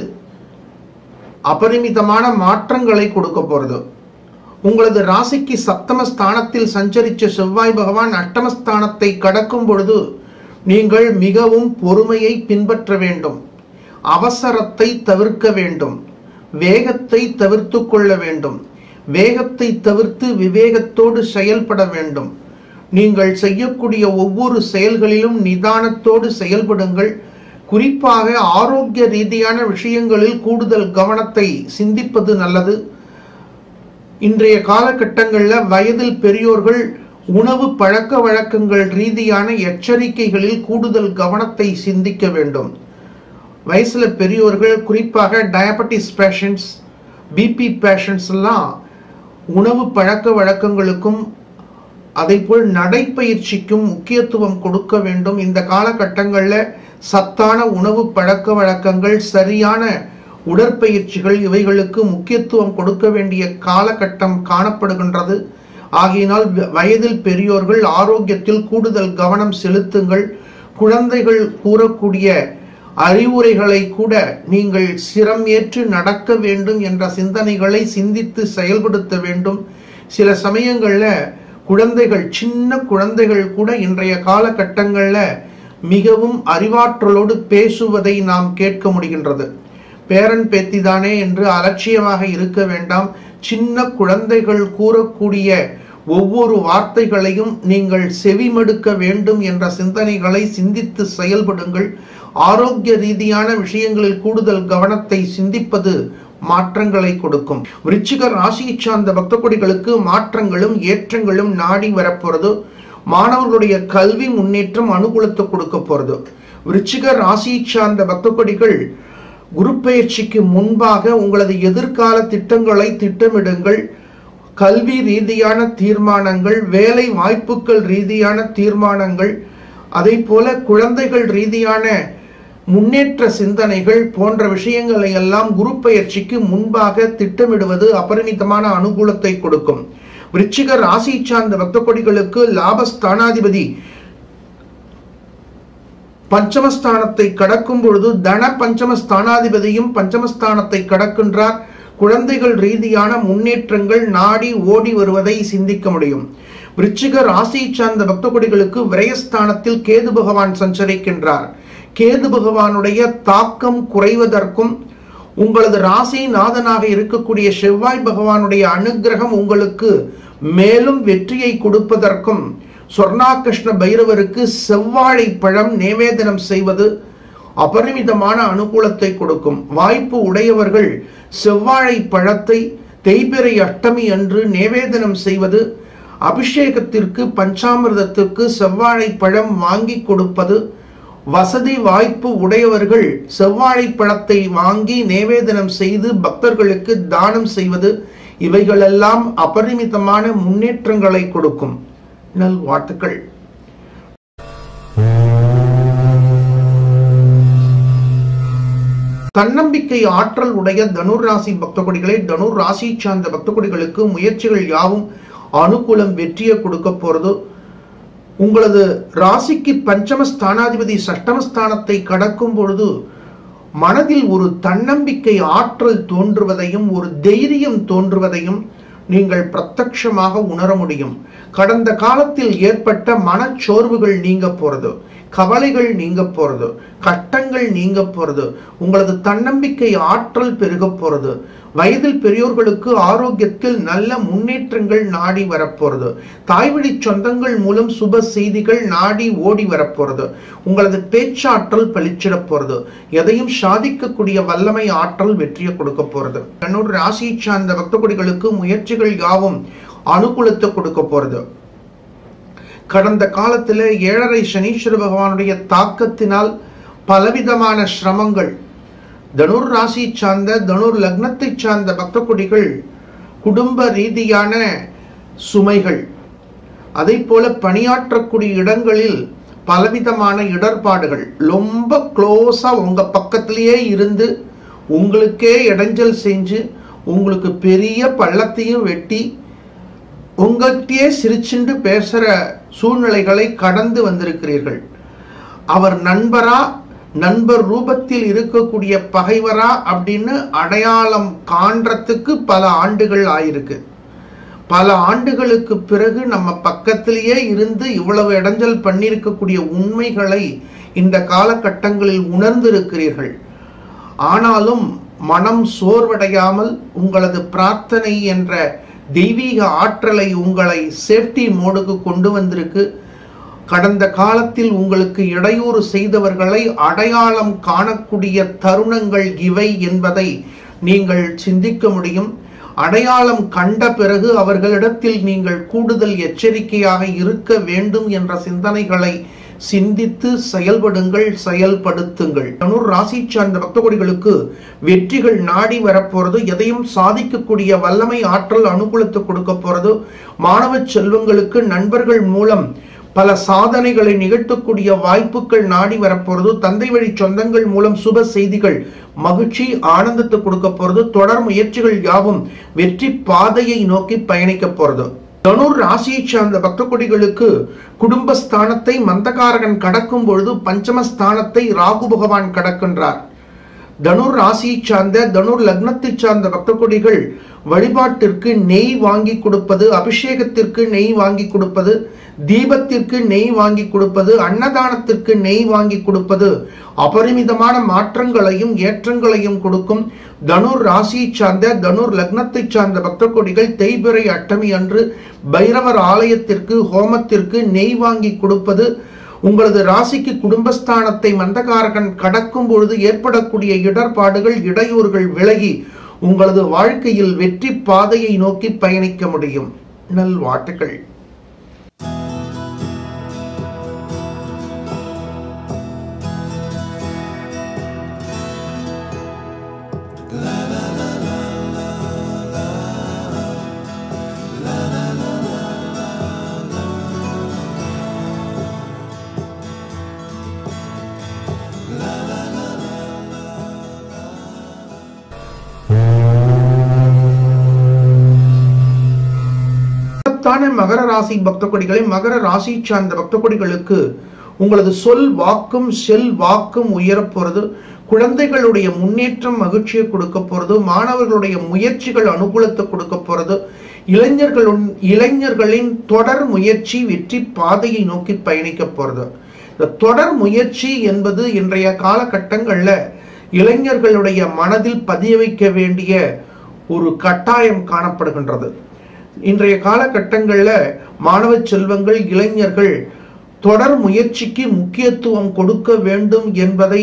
அபரிமிதமான மாற்றங்களை கொடுக்க போறது. உங்களது ராசிக்கு சப்தம ஸ்தானத்தில் சஞ்சரித்த செவ்வாய் பகவான் அஷ்டமஸ்தானத்தை கடக்கும் பொழுது நீங்கள் மிகவும் பொறுமையை பின்பற்ற வேண்டும். அவசரத்தை தவிர்க்க வேண்டும். வேகத்தை தவிர்த்து கொள்ள வேண்டும். வேகத்தை தவிர்த்து விவேகத்தோடு செயல்பட வேண்டும். நீங்கள் செய்யக்கூடிய ஒவ்வொரு செயல்களிலும் நிதானத்தோடு செயல்படுங்கள். குறிப்பாக ஆரோக்கிய ரீதியான விஷயங்களில் கூடுதல் கவனத்தை சிந்திப்பது நல்லது. இன்றைய காலகட்டங்களில் வயதில் பெரியோர்கள் உணவு பழக்க வழக்கங்கள் ரீதியான எச்சரிக்கைகளில் கூடுதல் கவனத்தை சிந்திக்க வேண்டும். வயசுல பெரியோர்கள், குறிப்பாக டயபெட்டிஸ் பேஷண்ட்ஸ், பிபி பேஷண்ட்ஸ் எல்லாம் உணவு பழக்க வழக்கங்களுக்கும் அதை போல் நடைப்பயிற்சிக்கும் முக்கியத்துவம் கொடுக்க வேண்டும். இந்த காலகட்டங்களில் சத்தான உணவு பழக்க வழக்கங்கள், சரியான உடற்பயிற்சிகள் இவைகளுக்கு முக்கியத்துவம் கொடுக்க வேண்டிய காலகட்டம் காணப்படுகின்றது. ஆகையினால் வயதில் பெரியோர்கள் ஆரோக்கியத்தில் கூடுதல் கவனம் செலுத்துங்கள். குழந்தைகள் கூறக்கூடிய அறிவுரைகளை கூட நீங்கள் சிரம் ஏற்று நடக்க வேண்டும் என்ற சிந்தனைகளை சிந்தித்து செயல்படுத்த வேண்டும். சில சமயங்கள்ல குழந்தைகள், சின்ன குழந்தைகள் கூட இன்றைய காலகட்டங்கள்ல மிகவும் அறிவாற்றலோடு பேசுவதை நாம் கேட்க முடிகின்றது. பேரன் பேத்திதானே என்று அலட்சியமாக இருக்க வேண்டாம். சின்ன குழந்தைகள் கூறக்கூடிய ஒவ்வொரு வார்த்தைகளையும் நீங்கள் செவிமடுக்க வேண்டும் என்ற சிந்தனைகளை சிந்தித்து செயல்படுங்கள். ஆரோக்கிய ரீதியான விஷயங்களில் கூடுதல் கவனத்தை சிந்திப்பது மாற்றங்களை கொடுக்கும். விருச்சிக ராசியை சார்ந்த பக்த கொடிகளுக்கு மாற்றங்களும் ஏற்றங்களும் நாடி வரப்போறது. மாணவர்களுடைய கல்வி முன்னேற்றம் அனுகூலத்தை கொடுக்க போறது. விருச்சிக ராசியை சார்ந்த பக்த கொடிகள் குரு பெயர்ச்சிக்கு முன்பாக உங்களது எதிர்கால திட்டங்களை திட்டமிடுங்கள். கல்வி ரீதியான தீர்மானங்கள், வேலை வாய்ப்புகள் ரீதியான தீர்மானங்கள், அதை போல குழந்தைகள் ரீதியான முன்னேற்ற சிந்தனைகள் போன்ற விஷயங்களை எல்லாம் குரு பெயர்ச்சிக்கு முன்பாக திட்டமிடுவது அபரிமிதமான அனுகூலத்தை கொடுக்கும். விருச்சிக ராசி சார்ந்த பக்த கொடிகளுக்கு லாபஸ்தானாதிபதி பஞ்சமஸ்தானத்தை கடக்கும் பொழுது தன பஞ்சமஸ்தானாதிபதியும் பஞ்சமஸ்தானத்தை கடக்கின்றார். குழந்தைகள் ரீதியான முன்னேற்றங்கள் நாடி ஓடி வருவதை சிந்திக்க முடியும். விருச்சிக ராசியை சார்ந்த பக்த கொடிகளுக்கு விரயஸ்தானத்தில் கேது பகவான் சஞ்சரிக்கின்றார். கேது பகவானுடைய தாக்கம் குறைவதற்கும் உங்களது ராசி நாதனாக இருக்கக்கூடிய செவ்வாய் பகவானுடைய அனுகிரகம் உங்களுக்கு மேலும் வெற்றியை கொடுப்பதற்கும் சொர்ணாகிருஷ்ண பைரவருக்கு செவ்வாழை பழம் நிவேதனம் செய்வது அபரிமிதமான அனுகூலத்தை கொடுக்கும். வாய்ப்பு உடையவர்கள் செவ்வாழை பழத்தை தேய்பிறை அஷ்டமி அன்று நிவேதனம் செய்வது, அபிஷேகத்திற்கு பஞ்சாமிர்தத்திற்கு செவ்வாழை பழம் வாங்கி கொடுப்பது, வசதி வாய்ப்பு உடையவர்கள் செவ்வாழை பழத்தை வாங்கி நிவேதனம் செய்து பக்தர்களுக்கு தானம் செய்வது, இவைகளெல்லாம் அபரிமிதமான முன்னேற்றங்களை கொடுக்கும். நல்வாழ்த்துக்கள். தன்னம்பிக்கை ஆற்றல் உடைய தனுர் ராசி பக்த கொடிகளை, தனுர் ராசி சார்ந்த பக்த கொடிகளுக்கு முயற்சிகள் யாவும் அனுகூலம் வெற்றியை கொடுக்க போறது. உங்களது ராசிக்கு பஞ்சமஸ்தானாதிபதி சஷ்டமஸ்தானத்தை கடக்கும் பொழுது மனதில் ஒரு தன்னம்பிக்கை ஆற்றல் தோன்றுவதையும் ஒரு தைரியம் தோன்றுவதையும் நீங்கள் பிரத்யட்சமாக உணர முடியும். கடந்த காலத்தில் ஏற்பட்ட மனச்சோர்வுகள் நீங்க போறது, கவலைகள் நீங்க போறது, கட்டங்கள் நீங்க போறது, உங்களது தன்னம்பிக்கை ஆற்றல் பெருக போறது. வயதில் பெரியோர்களுக்கு ஆரோக்கியத்தில் நல்ல முன்னேற்றங்கள் நாடி வரப்போறது. தாய்வழி சொந்தங்கள் மூலம் சுப செய்திகள் நாடி ஓடி வரப்போறது. உங்களது பேச்சாற்றல் பளிச்சிட போறது. எதையும் சாதிக்கக்கூடிய வல்லமை ஆற்றல் வெற்றியை கொடுக்க போறது. தன்னோட ராசியை சார்ந்த பக்த கொடிகளுக்கு முயற்சிகள் யாவும் அனுகூலத்தை கொடுக்க போறது. கடந்த காலத்துல ஏழரை சனீஸ்வர பகவானுடைய தாக்கத்தினால் பலவிதமான சிரமங்கள், தனுர் ராசி சார்ந்த தனுர் லக்னத்தை சார்ந்த பக்த கொடிகள் குடும்ப ரீதியான சுமைகள், அதை போல பணியாற்றக்கூடிய இடங்களில் பலவிதமான இடர்பாடுகள், ரொம்ப க்ளோஸா உங்க பக்கத்திலேயே இருந்து உங்களுக்கே இடைஞ்சல் செஞ்சு உங்களுக்கு பெரிய பள்ளத்தையும் வெட்டி உங்கள்கிட்டயே சிரிச்சுண்டு பேசுற சூழ்நிலைகளை கடந்து வந்திருக்கிறீர்கள். அவர் நண்பரா, நண்பர் ரூபத்தில் இருக்கக்கூடிய பகைவரா அப்படின்னு அடையாளம் காண்றதுக்கு பல ஆண்டுகள் ஆயிருக்கு. பல ஆண்டுகளுக்கு பிறகு நம்ம பக்கத்திலேயே இருந்து இவ்வளவு இடைஞ்சல் பண்ணியிருக்கக்கூடிய உண்மைகளை இந்த காலகட்டங்களில் உணர்ந்திருக்கிறீர்கள். ஆனாலும் மனம் சோர்வடையாமல் உங்களது பிரார்த்தனை என்ற தெய்வீக ஆற்றலை உங்களை சேஃப்டி மோடுக்கு கொண்டு வந்திருக்கு. கடந்த காலத்தில் உங்களுக்கு இடையூறு செய்தவர்களை அடையாளம் காணக்கூடிய தருணங்கள் இவை என்பதை நீங்கள் சிந்திக்க முடியும். அடையாளம் கண்ட பிறகு அவர்களிடத்தில் நீங்கள் கூடுதல் எச்சரிக்கையாக இருக்க வேண்டும் என்ற சிந்தனைகளை சிந்தித்து செயல்படுங்கள், செயல்படுத்துங்கள். தனுர் ராசி சார்ந்த பக்த கொடிகளுக்கு வெற்றிகள் நாடி வரப்போறது. எதையும் சாதிக்கக்கூடிய வல்லமை ஆற்றல் அனுகூலத்தை கொடுக்க போறது. மாணவ செல்வங்களுக்கு நண்பர்கள் மூலம் பல சாதனைகளை நிகழ்த்தக்கூடிய வாய்ப்புகள் நாடி வரப்போறது. தந்தை வழி சொந்தங்கள் மூலம் சுப செய்திகள், மகிழ்ச்சி, ஆனந்தத்தை கொடுக்க போறது. தொடர் முயற்சிகள் யாவும் வெற்றி பாதையை நோக்கி பயணிக்க போறது. தனுர் ராசியை சார்ந்த பக்த கொடிகளுக்கு குடும்பஸ்தானத்தை மந்தகாரகன் கடக்கும் பொழுது பஞ்சமஸ்தானத்தை ராகு பகவான் கடக்கின்றார். தனுர் ராசியை சார்ந்த தனுர் லக்னத்தை சார்ந்த பக்த கொடிகள் வழிபாட்டிற்கு நெய் வாங்கி கொடுப்பது, அபிஷேகத்திற்கு நெய் வாங்கி கொடுப்பது, தீபத்திற்கு நெய் வாங்கி கொடுப்பது, அன்னதானத்திற்கு நெய் வாங்கி கொடுப்பது அபரிமிதமான மாற்றங்களையும் ஏற்றங்களையும் கொடுக்கும். தனுர் ராசியை சார்ந்த தனுர் லக்னத்தை சார்ந்த பக்த கொடிகள் தேய்பிறை அஷ்டமி அன்று பைரவர் ஆலயத்திற்கு ஹோமத்திற்கு நெய் வாங்கி கொடுப்பது உங்களது ராசிக்கு குடும்பஸ்தானத்தை மந்தகாரகன் கடக்கும் பொழுது ஏற்படக்கூடிய இடர்பாடுகள், இடையூறுகள் விலகி உங்களது வாழ்க்கையில் வெற்றி பாதையை நோக்கி பயணிக்க முடியும். நல்வாழ்த்துக்கள். மகர ராசி பக்த கொடிகளை மகர ராசி சார்ந்த பக்த கொடிகளுக்கு உங்களது சொல் வாக்கும் செல் வாக்கும் உயரப் போறது. குழந்தைகளுடைய முன்னேற்றம் மகிழ்ச்சியை கொடுக்க போறது. மாணவர்களுடைய முயற்சிகள் அனுகூலத்தை கொடுக்க போறது. இளைஞர்களும் இளைஞர்களின் தொடர் முயற்சி வெற்றி பாதையை நோக்கி பயணிக்க போறது. இந்த தொடர் முயற்சி என்பது இன்றைய காலகட்டங்கள்ல இளைஞர்களுடைய மனதில் பதிய வைக்க வேண்டிய ஒரு கட்டாயம் காணப்படுகின்றது. இன்றைய காலகட்டங்களில் மாணவ செல்வங்கள், இளைஞர்கள் தொடர் முயற்சிக்கு முக்கியத்துவம் கொடுக்க வேண்டும் என்பதை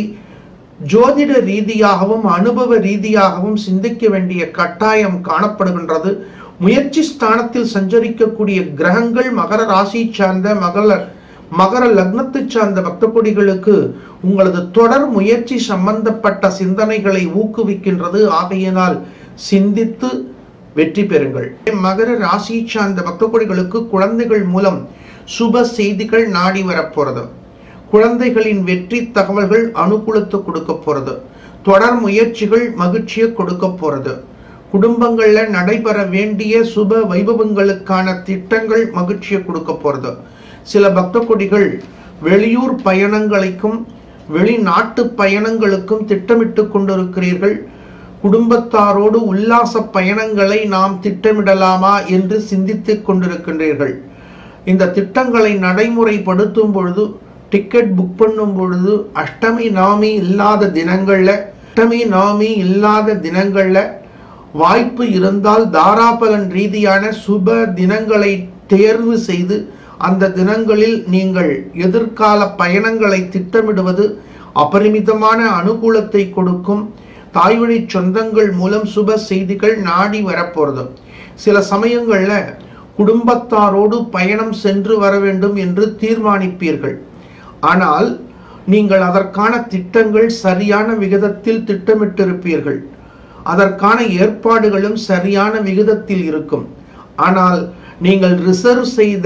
ஜோதிட ரீதியாகவும் அனுபவ ரீதியாகவும் சிந்திக்க வேண்டிய கட்டாயம் காணப்படுகின்றது. முயற்சி ஸ்தானத்தில் சஞ்சரிக்கக்கூடிய கிரகங்கள் மகர ராசி சார்ந்த மகள மகர லக்னத்தை சார்ந்த பக்த கொடிகளுக்கு உங்களது தொடர் முயற்சி சம்பந்தப்பட்ட சிந்தனைகளை ஊக்குவிக்கின்றது. ஆகையினால் சிந்தித்து வெற்றி பெறுங்கள். மகர ராசி சார்ந்த பக்த கொடிகளுக்கு குழந்தைகள் மூலம் சுப செய்திகள் நாடி வரப்போறது. குழந்தைகளின் வெற்றி தகவல்கள் அனுகூலத்தை கொடுக்க போறது. தொடர் முயற்சிகள் மகிழ்ச்சியை கொடுக்க போறது. குடும்பங்கள்ல நடைபெற வேண்டிய சுப வைபவங்களுக்கான திட்டங்கள் மகிழ்ச்சியை கொடுக்க போறது. சில பக்த கொடிகள் வெளியூர் பயணங்களுக்கும் வெளிநாட்டு பயணங்களுக்கும் திட்டமிட்டு கொண்டிருக்கிறீர்கள். குடும்பத்தாரோடு உல்லாச பயணங்களை நாம் திட்டமிடலாமா என்று சிந்தித்துக் கொண்டிருக்கின்றீர்கள். இந்த திட்டங்களை நடைமுறைப்படுத்தும் பொழுது, டிக்கெட் புக் பண்ணும் பொழுது அஷ்டமி நவமி இல்லாத தினங்கள்ல அஷ்டமி நவமி இல்லாத தினங்கள்ல வாய்ப்பு இருந்தால் தாராபலன் ரீதியான சுப தினங்களை தேர்வு செய்து அந்த தினங்களில் நீங்கள் எதிர்கால பயணங்களை திட்டமிடுவது அபரிமிதமான அனுகூலத்தை கொடுக்கும். தாய்வழி சொந்தங்கள் மூலம் சுப செய்திகள் நாடி வரப்போறது. சில சமயங்கள்ல குடும்பத்தாரோடு பயணம் சென்று வர வேண்டும் என்று தீர்மானிப்பீர்கள். ஆனால் நீங்கள் அதற்கான திட்டங்கள் சரியான விகிதத்தில் திட்டமிட்டிருப்பீர்கள். அதற்கான ஏற்பாடுகளும் சரியான விகிதத்தில் இருக்கும். ஆனால் நீங்கள் ரிசர்வ் செய்த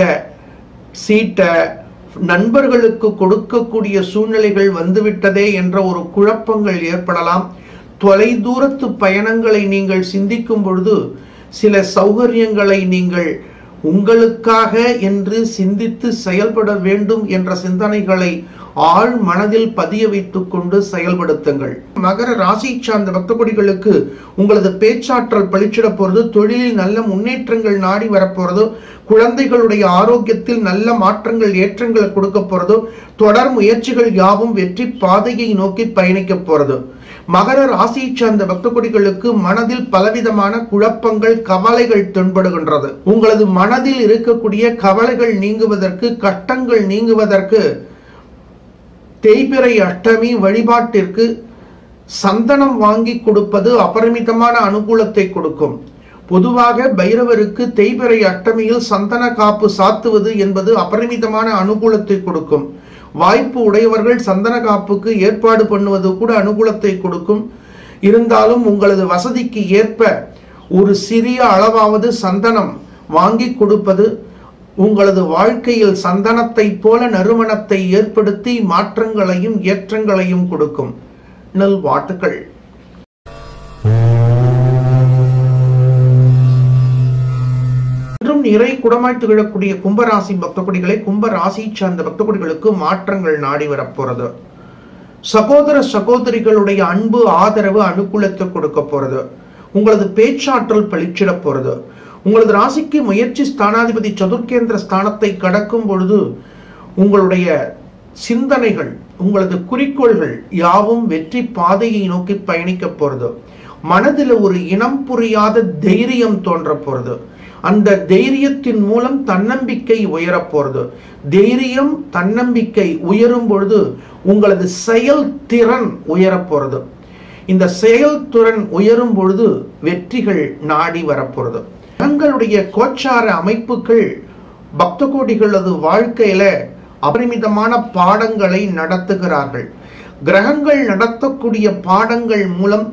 சீட்டை நண்பர்களுக்கு கொடுக்கக்கூடிய சூழ்நிலைகள் வந்துவிட்டதே என்ற ஒரு குழப்பங்கள் ஏற்படலாம். தொலை தூரத்து பயணங்களை நீங்கள் சிந்திக்கும் பொழுது சில சௌகரியங்களை நீங்கள் உங்களுக்காக என்று சிந்தித்து செயல்பட வேண்டும் என்ற சிந்தனைகளை ஆழ் மனதில் பதிய வைத்துக் கொண்டு செயல்படுத்துங்கள். மகர ராசி சார்ந்த பக்த கொடிகளுக்கு உங்களது பேச்சாற்றல் பளிச்சிட போறது. தொழிலில் நல்ல முன்னேற்றங்கள் நாடி வரப்போறது. குழந்தைகளுடைய ஆரோக்கியத்தில் நல்ல மாற்றங்கள் ஏற்றங்களை கொடுக்க போறது. தொடர் முயற்சிகள் யாவும் வெற்றி பாதையை நோக்கி பயணிக்க போறது. மகர ராசியை சார்ந்த பக்த கொடிகளுக்கு மனதில் பலவிதமான குழப்பங்கள், கவலைகள் தென்படுகின்றது. உங்களது மனதில் இருக்கக்கூடிய கவலைகள் நீங்குவதற்கு, கஷ்டங்கள் நீங்குவதற்கு தேய்பிறை அஷ்டமி வழிபாட்டிற்கு சந்தனம் வாங்கி கொடுப்பது அபரிமிதமான அனுகூலத்தை கொடுக்கும். பொதுவாக பைரவருக்கு தேய்பிறை அஷ்டமியில் சந்தன காப்பு சாத்துவது என்பது அபரிமிதமான அனுகூலத்தை கொடுக்கும். வாய்ப்பு உடையவர்கள் சந்தன காப்புக்கு ஏற்பாடு பண்ணுவது கூட அனுகூலத்தை கொடுக்கும். இருந்தாலும் உங்களது வசதிக்கு ஏற்ப ஒரு சிறிய அளவாவது சந்தனம் வாங்கி கொடுப்பது உங்களது வாழ்க்கையில் சந்தனத்தை போல நறுமணத்தை ஏற்படுத்தி மாற்றங்களையும் ஏற்றங்களையும் கொடுக்கும். நல்வாழ்த்துக்கள். நிறை குடமாய் திகழக்கூடிய கும்பராசி பக்த கொடிகளை, கும்பராசி சார்ந்த பக்த கொடிகளுக்கு மாற்றங்கள் நாடி வரப்போறது. சகோதர சகோதரிகளுடைய அன்பு ஆதரவு அனுகூலத்தை கொடுக்க போறது. உங்களது பேச்சாற்றல் பளிச்சிட போறது. உங்களது ராசிக்கு முயற்சி ஸ்தானாதிபதி சதுர்கேந்திர ஸ்தானத்தை கடக்கும் பொழுது உங்களுடைய சிந்தனைகள், உங்களது குறிக்கோள்கள் யாவும் வெற்றி பாதையை நோக்கி பயணிக்க போறது. மனதில் ஒரு இனம் புரியாத தைரியம் தோன்ற போறது. அந்த தைரியத்தின் மூலம் தன்னம்பிக்கை உயர போறது. தைரியம் தன்னம்பிக்கை உயரும் பொழுது உங்களது செயல் திறன் உயர போறது. இந்த செயல்திறன் உயரும் பொழுது வெற்றிகள் நாடி வரப்போறது. தங்களுடைய கோச்சார அமைப்புகள் பக்த கோடிகளது வாழ்க்கையில அபரிமிதமான பாடங்களை நடத்துகிறார்கள். கிரகங்கள் நடத்தக்கூடிய பாடங்கள் மூலம்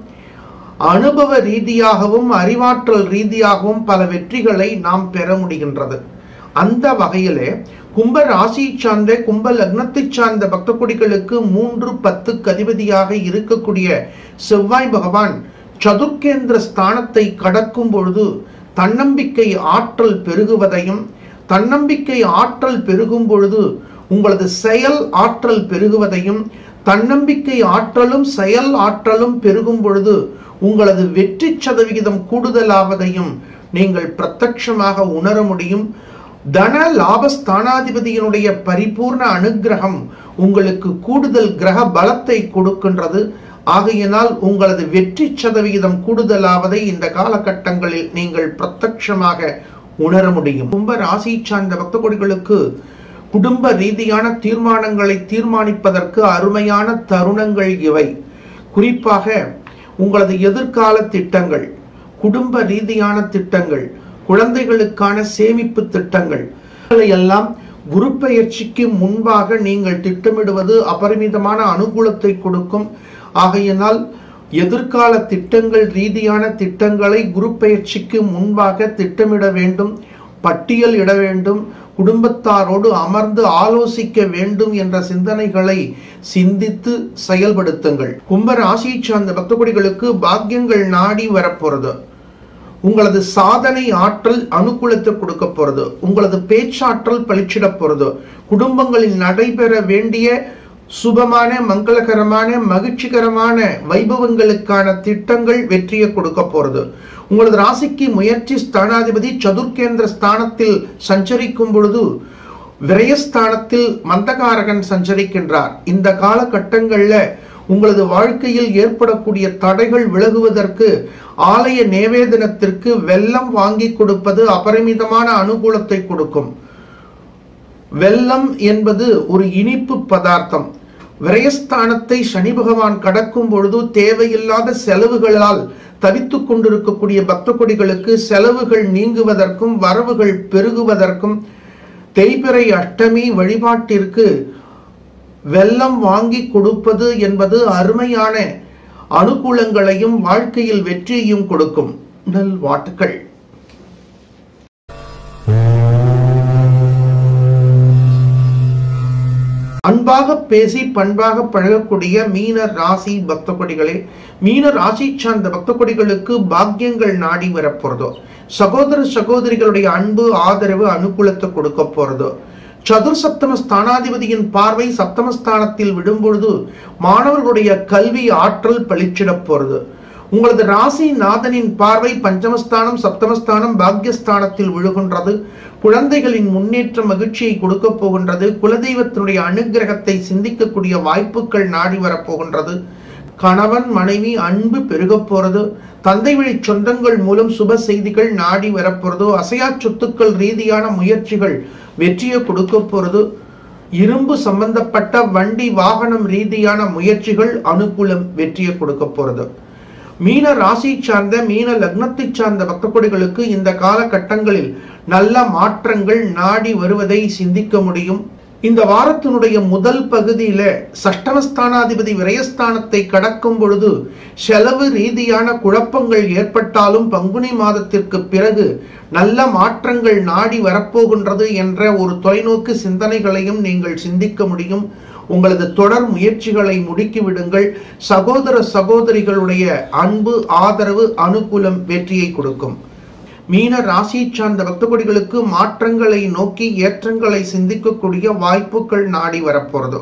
அனுபவ ரீதியாகவும் அறிவாற்றல் ரீதியாகவும் பல வெற்றிகளை நாம் பெற முடிகின்றது. அந்த வகையிலே கும்ப ராசி சார்ந்த கும்ப லக்னத்தை சார்ந்த பக்த கொடிகளுக்கு மூன்று பத்து அதிபதியாக இருக்கக்கூடிய செவ்வாய் பகவான் சதுர்கேந்திர ஸ்தானத்தை கடக்கும் பொழுது தன்னம்பிக்கை ஆற்றல் பெருகுவதையும், தன்னம்பிக்கை ஆற்றல் பெருகும் பொழுது உங்களது செயல் ஆற்றல் பெருகுவதையும், தன்னம்பிக்கை ஆற்றலும் செயல் ஆற்றலும் பெருகும் பொழுது உங்களது வெற்றி சதவிகிதம் கூடுதலாவதையும் நீங்கள் பிரத்யட்சமாக உணர முடியும். தன லாபஸ்தானாதிபதியினுடைய பரிபூர்ண அனுகிரகம் உங்களுக்கு கூடுதல் கிரக பலத்தை கொடுக்கின்றது. ஆகையினால் உங்களது வெற்றி சதவிகிதம் கூடுதலாவதை இந்த காலகட்டங்களில் நீங்கள் பிரத்யட்சமாக உணர முடியும். கும்ப ராசி சார்ந்த பக்த கொடிகளுக்கு குடும்ப ரீதியான தீர்மானங்களை தீர்மானிப்பதற்கு அருமையான தருணங்கள் இவை. குறிப்பாக உங்களது எதிர்கால திட்டங்கள், குடும்ப ரீதியான திட்டங்கள், குழந்தைகளுக்கான சேமிப்பு திட்டங்கள் எல்லாம் குரு பெயர்ச்சிக்கு முன்பாக நீங்கள் திட்டமிடுவது அபரிமிதமான அனுகூலத்தை கொடுக்கும். ஆகையினால் எதிர்கால திட்டங்கள் ரீதியான திட்டங்களை குரு பெயர்ச்சிக்கு முன்பாக திட்டமிட வேண்டும், பட்டியல் இட வேண்டும், குடும்பத்தாரோடு அமர்ந்து ஆலோசிக்க வேண்டும் என்ற சிந்தனைகளை சிந்தித்து செயல்படுத்துங்கள். கும்ப ராசியை சார்ந்த பக்த கொடிகளுக்கு பாக்கியங்கள் நாடி வரப்போறது. உங்களது சாதனை ஆற்றல் அனுகூலத்தை கொடுக்க போறது. உங்களது பேச்சாற்றல் பளிச்சிட போறது. குடும்பங்களில் நடைபெற வேண்டிய சுபமான மங்களகரமான மகிழ்ச்சிகரமான வைபவங்களுக்கான திட்டங்கள் வெற்றியை கொடுக்க போறது. உங்களது ராசிக்கு முயற்சி ஸ்தானாதிபதி சதுர்கேந்திர ஸ்தானத்தில் சஞ்சரிக்கும் பொழுது விரயஸ்தானத்தில் மந்தகாரகன் சஞ்சரிக்கின்றார். இந்த காலகட்டங்கள்ல உங்களது வாழ்க்கையில் ஏற்படக்கூடிய தடைகள் விலகுவதற்கு ஆலய நேவேதனத்திற்கு வெல்லம் வாங்கி கொடுப்பது அபரிமிதமான அனுகூலத்தை கொடுக்கும். வெல்லம் என்பது ஒரு இனிப்பு பதார்த்தம். விரயஸ்தானத்தை சனி பகவான் கடக்கும் பொழுது தேவையில்லாத செலவுகளால் தவித்துக் கொண்டிருக்கக்கூடிய பக்த கொடிகளுக்கு செலவுகள் நீங்குவதற்கும் வரவுகள் பெருகுவதற்கும் தேய்பிறை அஷ்டமி வழிபாட்டிற்கு வெல்லம் வாங்கி கொடுப்பது என்பது அருமையான அனுகூலங்களையும் வாழ்க்கையில் வெற்றியையும் கொடுக்கும். நல்வாழ்த்துக்கள். அன்பாக பேசி பண்பாக பழகக்கூடிய மீன ராசி பக்த கொடிகளே, மீன ராசி சார்ந்த பக்த கொடிகளுக்கு பாக்கியங்கள் நாடி வரப்போறதோ, சகோதர சகோதரிகளுடைய அன்பு ஆதரவு அனுகூலத்தை கொடுக்க போறதோ, சதுர் சப்தம ஸ்தானாதிபதியின் பார்வை சப்தமஸ்தானத்தில் விடும்பொழுது மாணவர்களுடைய கல்வி ஆற்றல் பளிச்சிட போறது. உங்களது ராசி நாதனின் பார்வை பஞ்சமஸ்தானம் சப்தமஸ்தானம் பாக்யஸ்தானத்தில் விழுகின்றது. குழந்தைகளின் முன்னேற்ற மகிழ்ச்சியை கொடுக்க போகின்றது. குலதெய்வத்தினுடைய அனுகிரகத்தை சிந்திக்கக்கூடிய வாய்ப்புகள் நாடி வரப்போகின்றது. கணவன் மனைவி அன்பு பெருக போறது. தந்தை வழி சொந்தங்கள் மூலம் சுப செய்திகள் நாடி வரப்போறது. அசையா சொத்துக்கள் ரீதியான முயற்சிகள் வெற்றியை கொடுக்க போறது. இரும்பு சம்பந்தப்பட்ட வண்டி வாகனம் ரீதியான முயற்சிகள் அனுகூலம் வெற்றியை கொடுக்க போறது. மீன ராசி சார்ந்த மீன லக்னத்தை சார்ந்த பக்த கொடிகளுக்கு இந்த காலகட்டங்களில் நல்ல மாற்றங்கள் நாடி வருவதை சிந்திக்க முடியும். இந்த வாரத்தினுடைய முதல் பகுதியில சஷ்டமஸ்தானாதிபதி விரயஸ்தானத்தை கடக்கும் பொழுது செலவு ரீதியான குழப்பங்கள் ஏற்பட்டாலும் பங்குனி மாதத்திற்கு பிறகு நல்ல மாற்றங்கள் நாடி வரப்போகின்றது என்ற ஒரு தொலைநோக்கு சிந்தனைகளையும் நீங்கள் சிந்திக்க முடியும். உங்களது தொடர் முயற்சிகளை முடுக்கிவிடுங்கள். சகோதர சகோதரிகளுடைய அன்பு, ஆதரவு, அனுகூலம் வெற்றியை கொடுக்கும். மீன ராசி சார்ந்த பக்தகோடிகளுக்கு மாற்றங்களை நோக்கி ஏற்றங்களை சிந்திக்கக்கூடிய வாய்ப்புகள் நாடி வரப்போறது.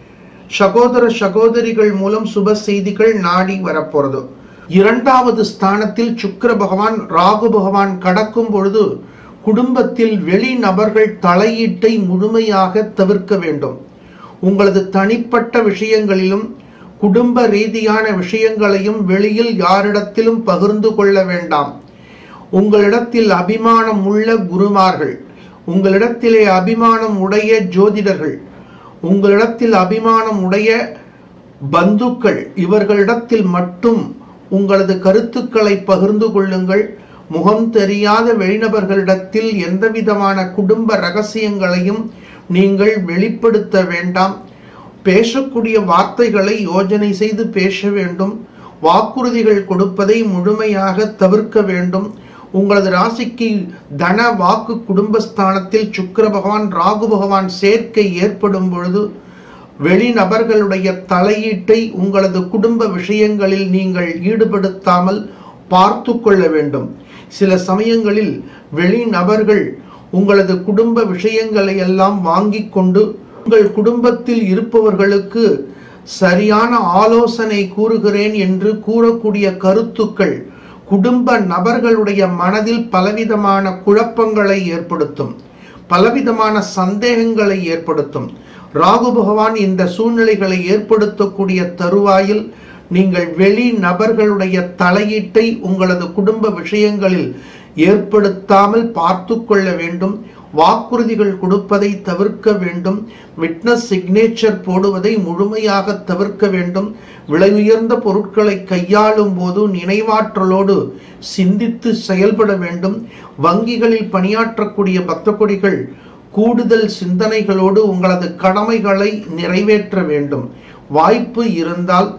சகோதர சகோதரிகள் மூலம் சுப செய்திகள் நாடி வரப்போறது. இரண்டாவது ஸ்தானத்தில் சுக்கிர பகவான் ராகு பகவான் கடக்கும் பொழுது குடும்பத்தில் வெளி நபர்கள் தலையீட்டை முழுமையாக தவிர்க்க வேண்டும். உங்களது தனிப்பட்ட விஷயங்களிலும் குடும்ப ரீதியான விஷயங்களையும் வெளியில் யாரிடத்திலும் பகிர்ந்து கொள்ள வேண்டாம். உங்களிடத்தில் அபிமானம் உள்ள குருமார்கள், உங்களிடத்திலே அபிமானம் உடைய ஜோதிடர்கள், உங்களிடத்தில் அபிமானம் உடைய பந்துக்கள், இவர்களிடத்தில் மட்டும் உங்களது கருத்துக்களை பகிர்ந்து கொள்ளுங்கள். முகம் தெரியாத வெளிநபர்களிடத்தில் எந்தவிதமான குடும்ப ரகசியங்களையும் நீங்கள் வெளிப்படுத்த வேண்டாம். பேசக்கூடிய வார்த்தைகளை யோஜனை செய்து பேச வேண்டும். வாக்குறுதிகள் கொடுப்பதை முழுமையாக தவிர்க்க வேண்டும். உங்களது ராசிக்கு தன வாக்கு குடும்பஸ்தானத்தில் சுக்கிர பகவான் ராகு பகவான் சேர்க்கை ஏற்படும் பொழுது வெளிநபர்களுடைய தலையீட்டை உங்களது குடும்ப விஷயங்களில் நீங்கள் ஈடுபடுத்தாமல் பார்த்து கொள்ள வேண்டும். சில சமயங்களில் வெளிநபர்கள் உங்களது குடும்ப விஷயங்களை எல்லாம் வாங்கி கொண்டு உங்கள் குடும்பத்தில் இருப்பவர்களுக்கு சரியான ஆலோசனை கூறுகிறேன் என்று கூறக்கூடிய கருத்துக்கள் குடும்ப நபர்களுடைய மனதில் பலவிதமான குழப்பங்களை ஏற்படுத்தும், பலவிதமான சந்தேகங்களை ஏற்படுத்தும். ராகு பகவான் இந்த சூழ்நிலைகளை ஏற்படுத்தக்கூடிய தருவாயில் நீங்கள் வெளி நபர்களுடைய தலையீட்டை உங்களது குடும்ப விஷயங்களில் ஏற்படுத்தாமல் பார்த்து கொள்ள வேண்டும். வாக்குறுதிகள் கொடுப்பதை தவிர்க்க வேண்டும். விட்னஸ் சிக்னேச்சர் போடுவதை முழுமையாக தவிர்க்க வேண்டும். விலை உயர்ந்த பொருட்களை கையாளும் போது நினைவாற்றலோடு சிந்தித்து செயல்பட வேண்டும். வங்கிகளில் பணியாற்றக்கூடிய பக்த கொடிகள் கூடுதல் சிந்தனைகளோடு உங்களது கடமைகளை நிறைவேற்ற வேண்டும். வாய்ப்பு இருந்தால்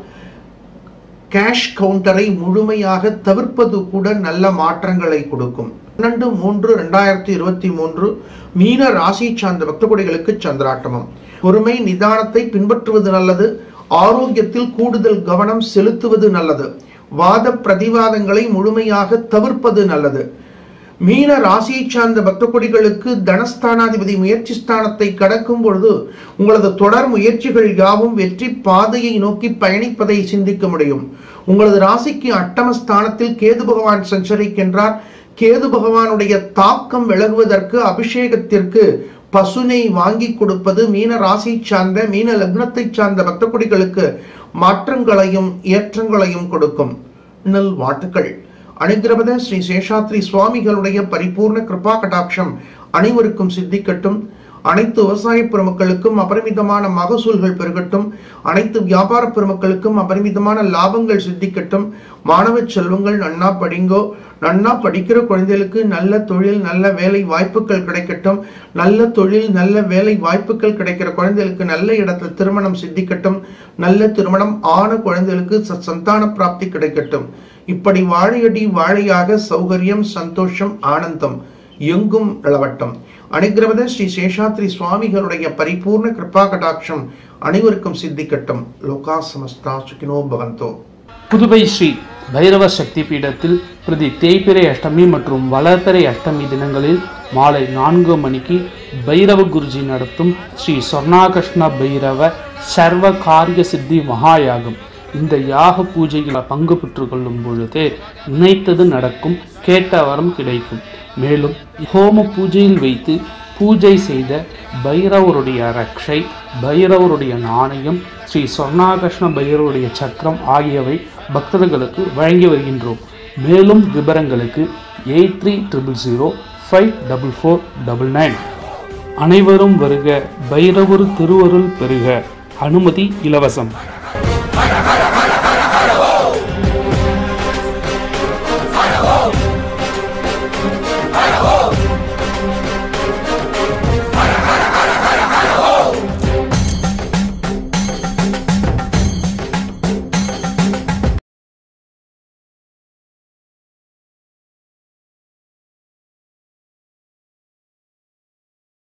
கேஷ் கவுண்டரை முழுமையாக தவிர்ப்பது கூட நல்ல மாற்றங்களை கொடுக்கும். பன்னெண்டு மூன்று இரண்டாயிரத்தி இருபத்தி மூன்று மீன ராசி சார்ந்த பக்த கொடிகளுக்கு சந்திராட்டமம். பொறுமை நிதானத்தை பின்பற்றுவது நல்லது. ஆரோக்கியத்தில் கூடுதல் கவனம் செலுத்துவது நல்லது. வாத பிரதிவாதங்களை முழுமையாக தவிர்ப்பது நல்லது. மீன ராசியை சார்ந்த பக்த கொடிகளுக்கு தனஸ்தானாதிபதி முயற்சி ஸ்தானத்தை கடக்கும் பொழுது உங்களது தொடர் முயற்சிகள் யாவும் வெற்றி பாதையை நோக்கி பயணிப்பதை சிந்திக்க முடியும். உங்களது ராசிக்கு அட்டமஸ்தானத்தில் கேது பகவான் சஞ்சரிக்கின்றார். கேது பகவானுடைய தாக்கம் விலகுவதற்கு அபிஷேகத்திற்கு பசுனை வாங்கி கொடுப்பது மீன ராசி சார்ந்த மீன லக்னத்தை சார்ந்த பக்த கொடிகளுக்கு மாற்றங்களையும் ஏற்றங்களையும் கொடுக்கும். நல் வாழ்த்துக்கள். அனுகிரபத ஸ்ரீ சேஷாத்ரி சுவாமிகளுடைய பரிபூர்ண கிருபா கடாட்சம் அனைவருக்கும் சித்திக்கட்டும். அனைத்து விவசாய பெருமக்களுக்கும் அபரிமிதமான மகசூல்கள் பெருகட்டும். அனைத்து வியாபார பெருமக்களுக்கும் அபரிமிதமான லாபங்கள் சித்திக்கட்டும். மாணவ செல்வங்கள் நன்னா படிங்கோ. நன்னா படிக்கிற குழந்தைகளுக்கு நல்ல தொழில் நல்ல வேலை வாய்ப்புகள் கிடைக்கட்டும். நல்ல தொழில் நல்ல வேலை வாய்ப்புகள் கிடைக்கிற குழந்தைகளுக்கு நல்ல இடத்துல திருமணம் சித்திக்கட்டும். நல்ல திருமணம் ஆன குழந்தைகளுக்கு சந்தான பிராப்தி கிடைக்கட்டும். இப்படி வாழையடி வாழையாக சௌகரியம் சந்தோஷம் ஆனந்தம் எங்கும் நிலவட்டும். அனுகிரபத ஸ்ரீ சேஷாத்ரி சுவாமிகளுடைய பரிபூர்ண கிருபா கடாட்சம் அனைவருக்கும் சித்திக்கட்டும். லோகா சமஸ்தா சுகினோ பவந்தோ. புதுவை ஸ்ரீ பைரவ சக்தி பீடத்தில் பிரதி தேய்பிறை அஷ்டமி மற்றும் வளர்பிறை அஷ்டமி தினங்களில் மாலை நான்கு மணிக்கு பைரவ குருஜி நடத்தும் ஸ்ரீ சொர்ணாகிருஷ்ண பைரவ சர்வ காரிய சித்தி மகாயாகம். இந்த யாக பூஜைகளை பங்கு பெற்று கொள்ளும் பொழுதே நினைத்தது நடக்கும், கேட்ட வரம் கிடைக்கும். மேலும் ஹோம பூஜையில் வைத்து பூஜை செய்த பைரவருடைய ரக்ஷை, பைரவருடைய நாணயம், ஸ்ரீ சொர்ணாகிருஷ்ண பைரவருடைய சக்கரம் ஆகியவை பக்தர்களுக்கு வழங்கி வருகின்றோம். மேலும் விவரங்களுக்கு eight three triple zero five double four double nine. அனைவரும் வருக, பைரவர் திருவருள் பெறுக. அனுமதி இலவசம்.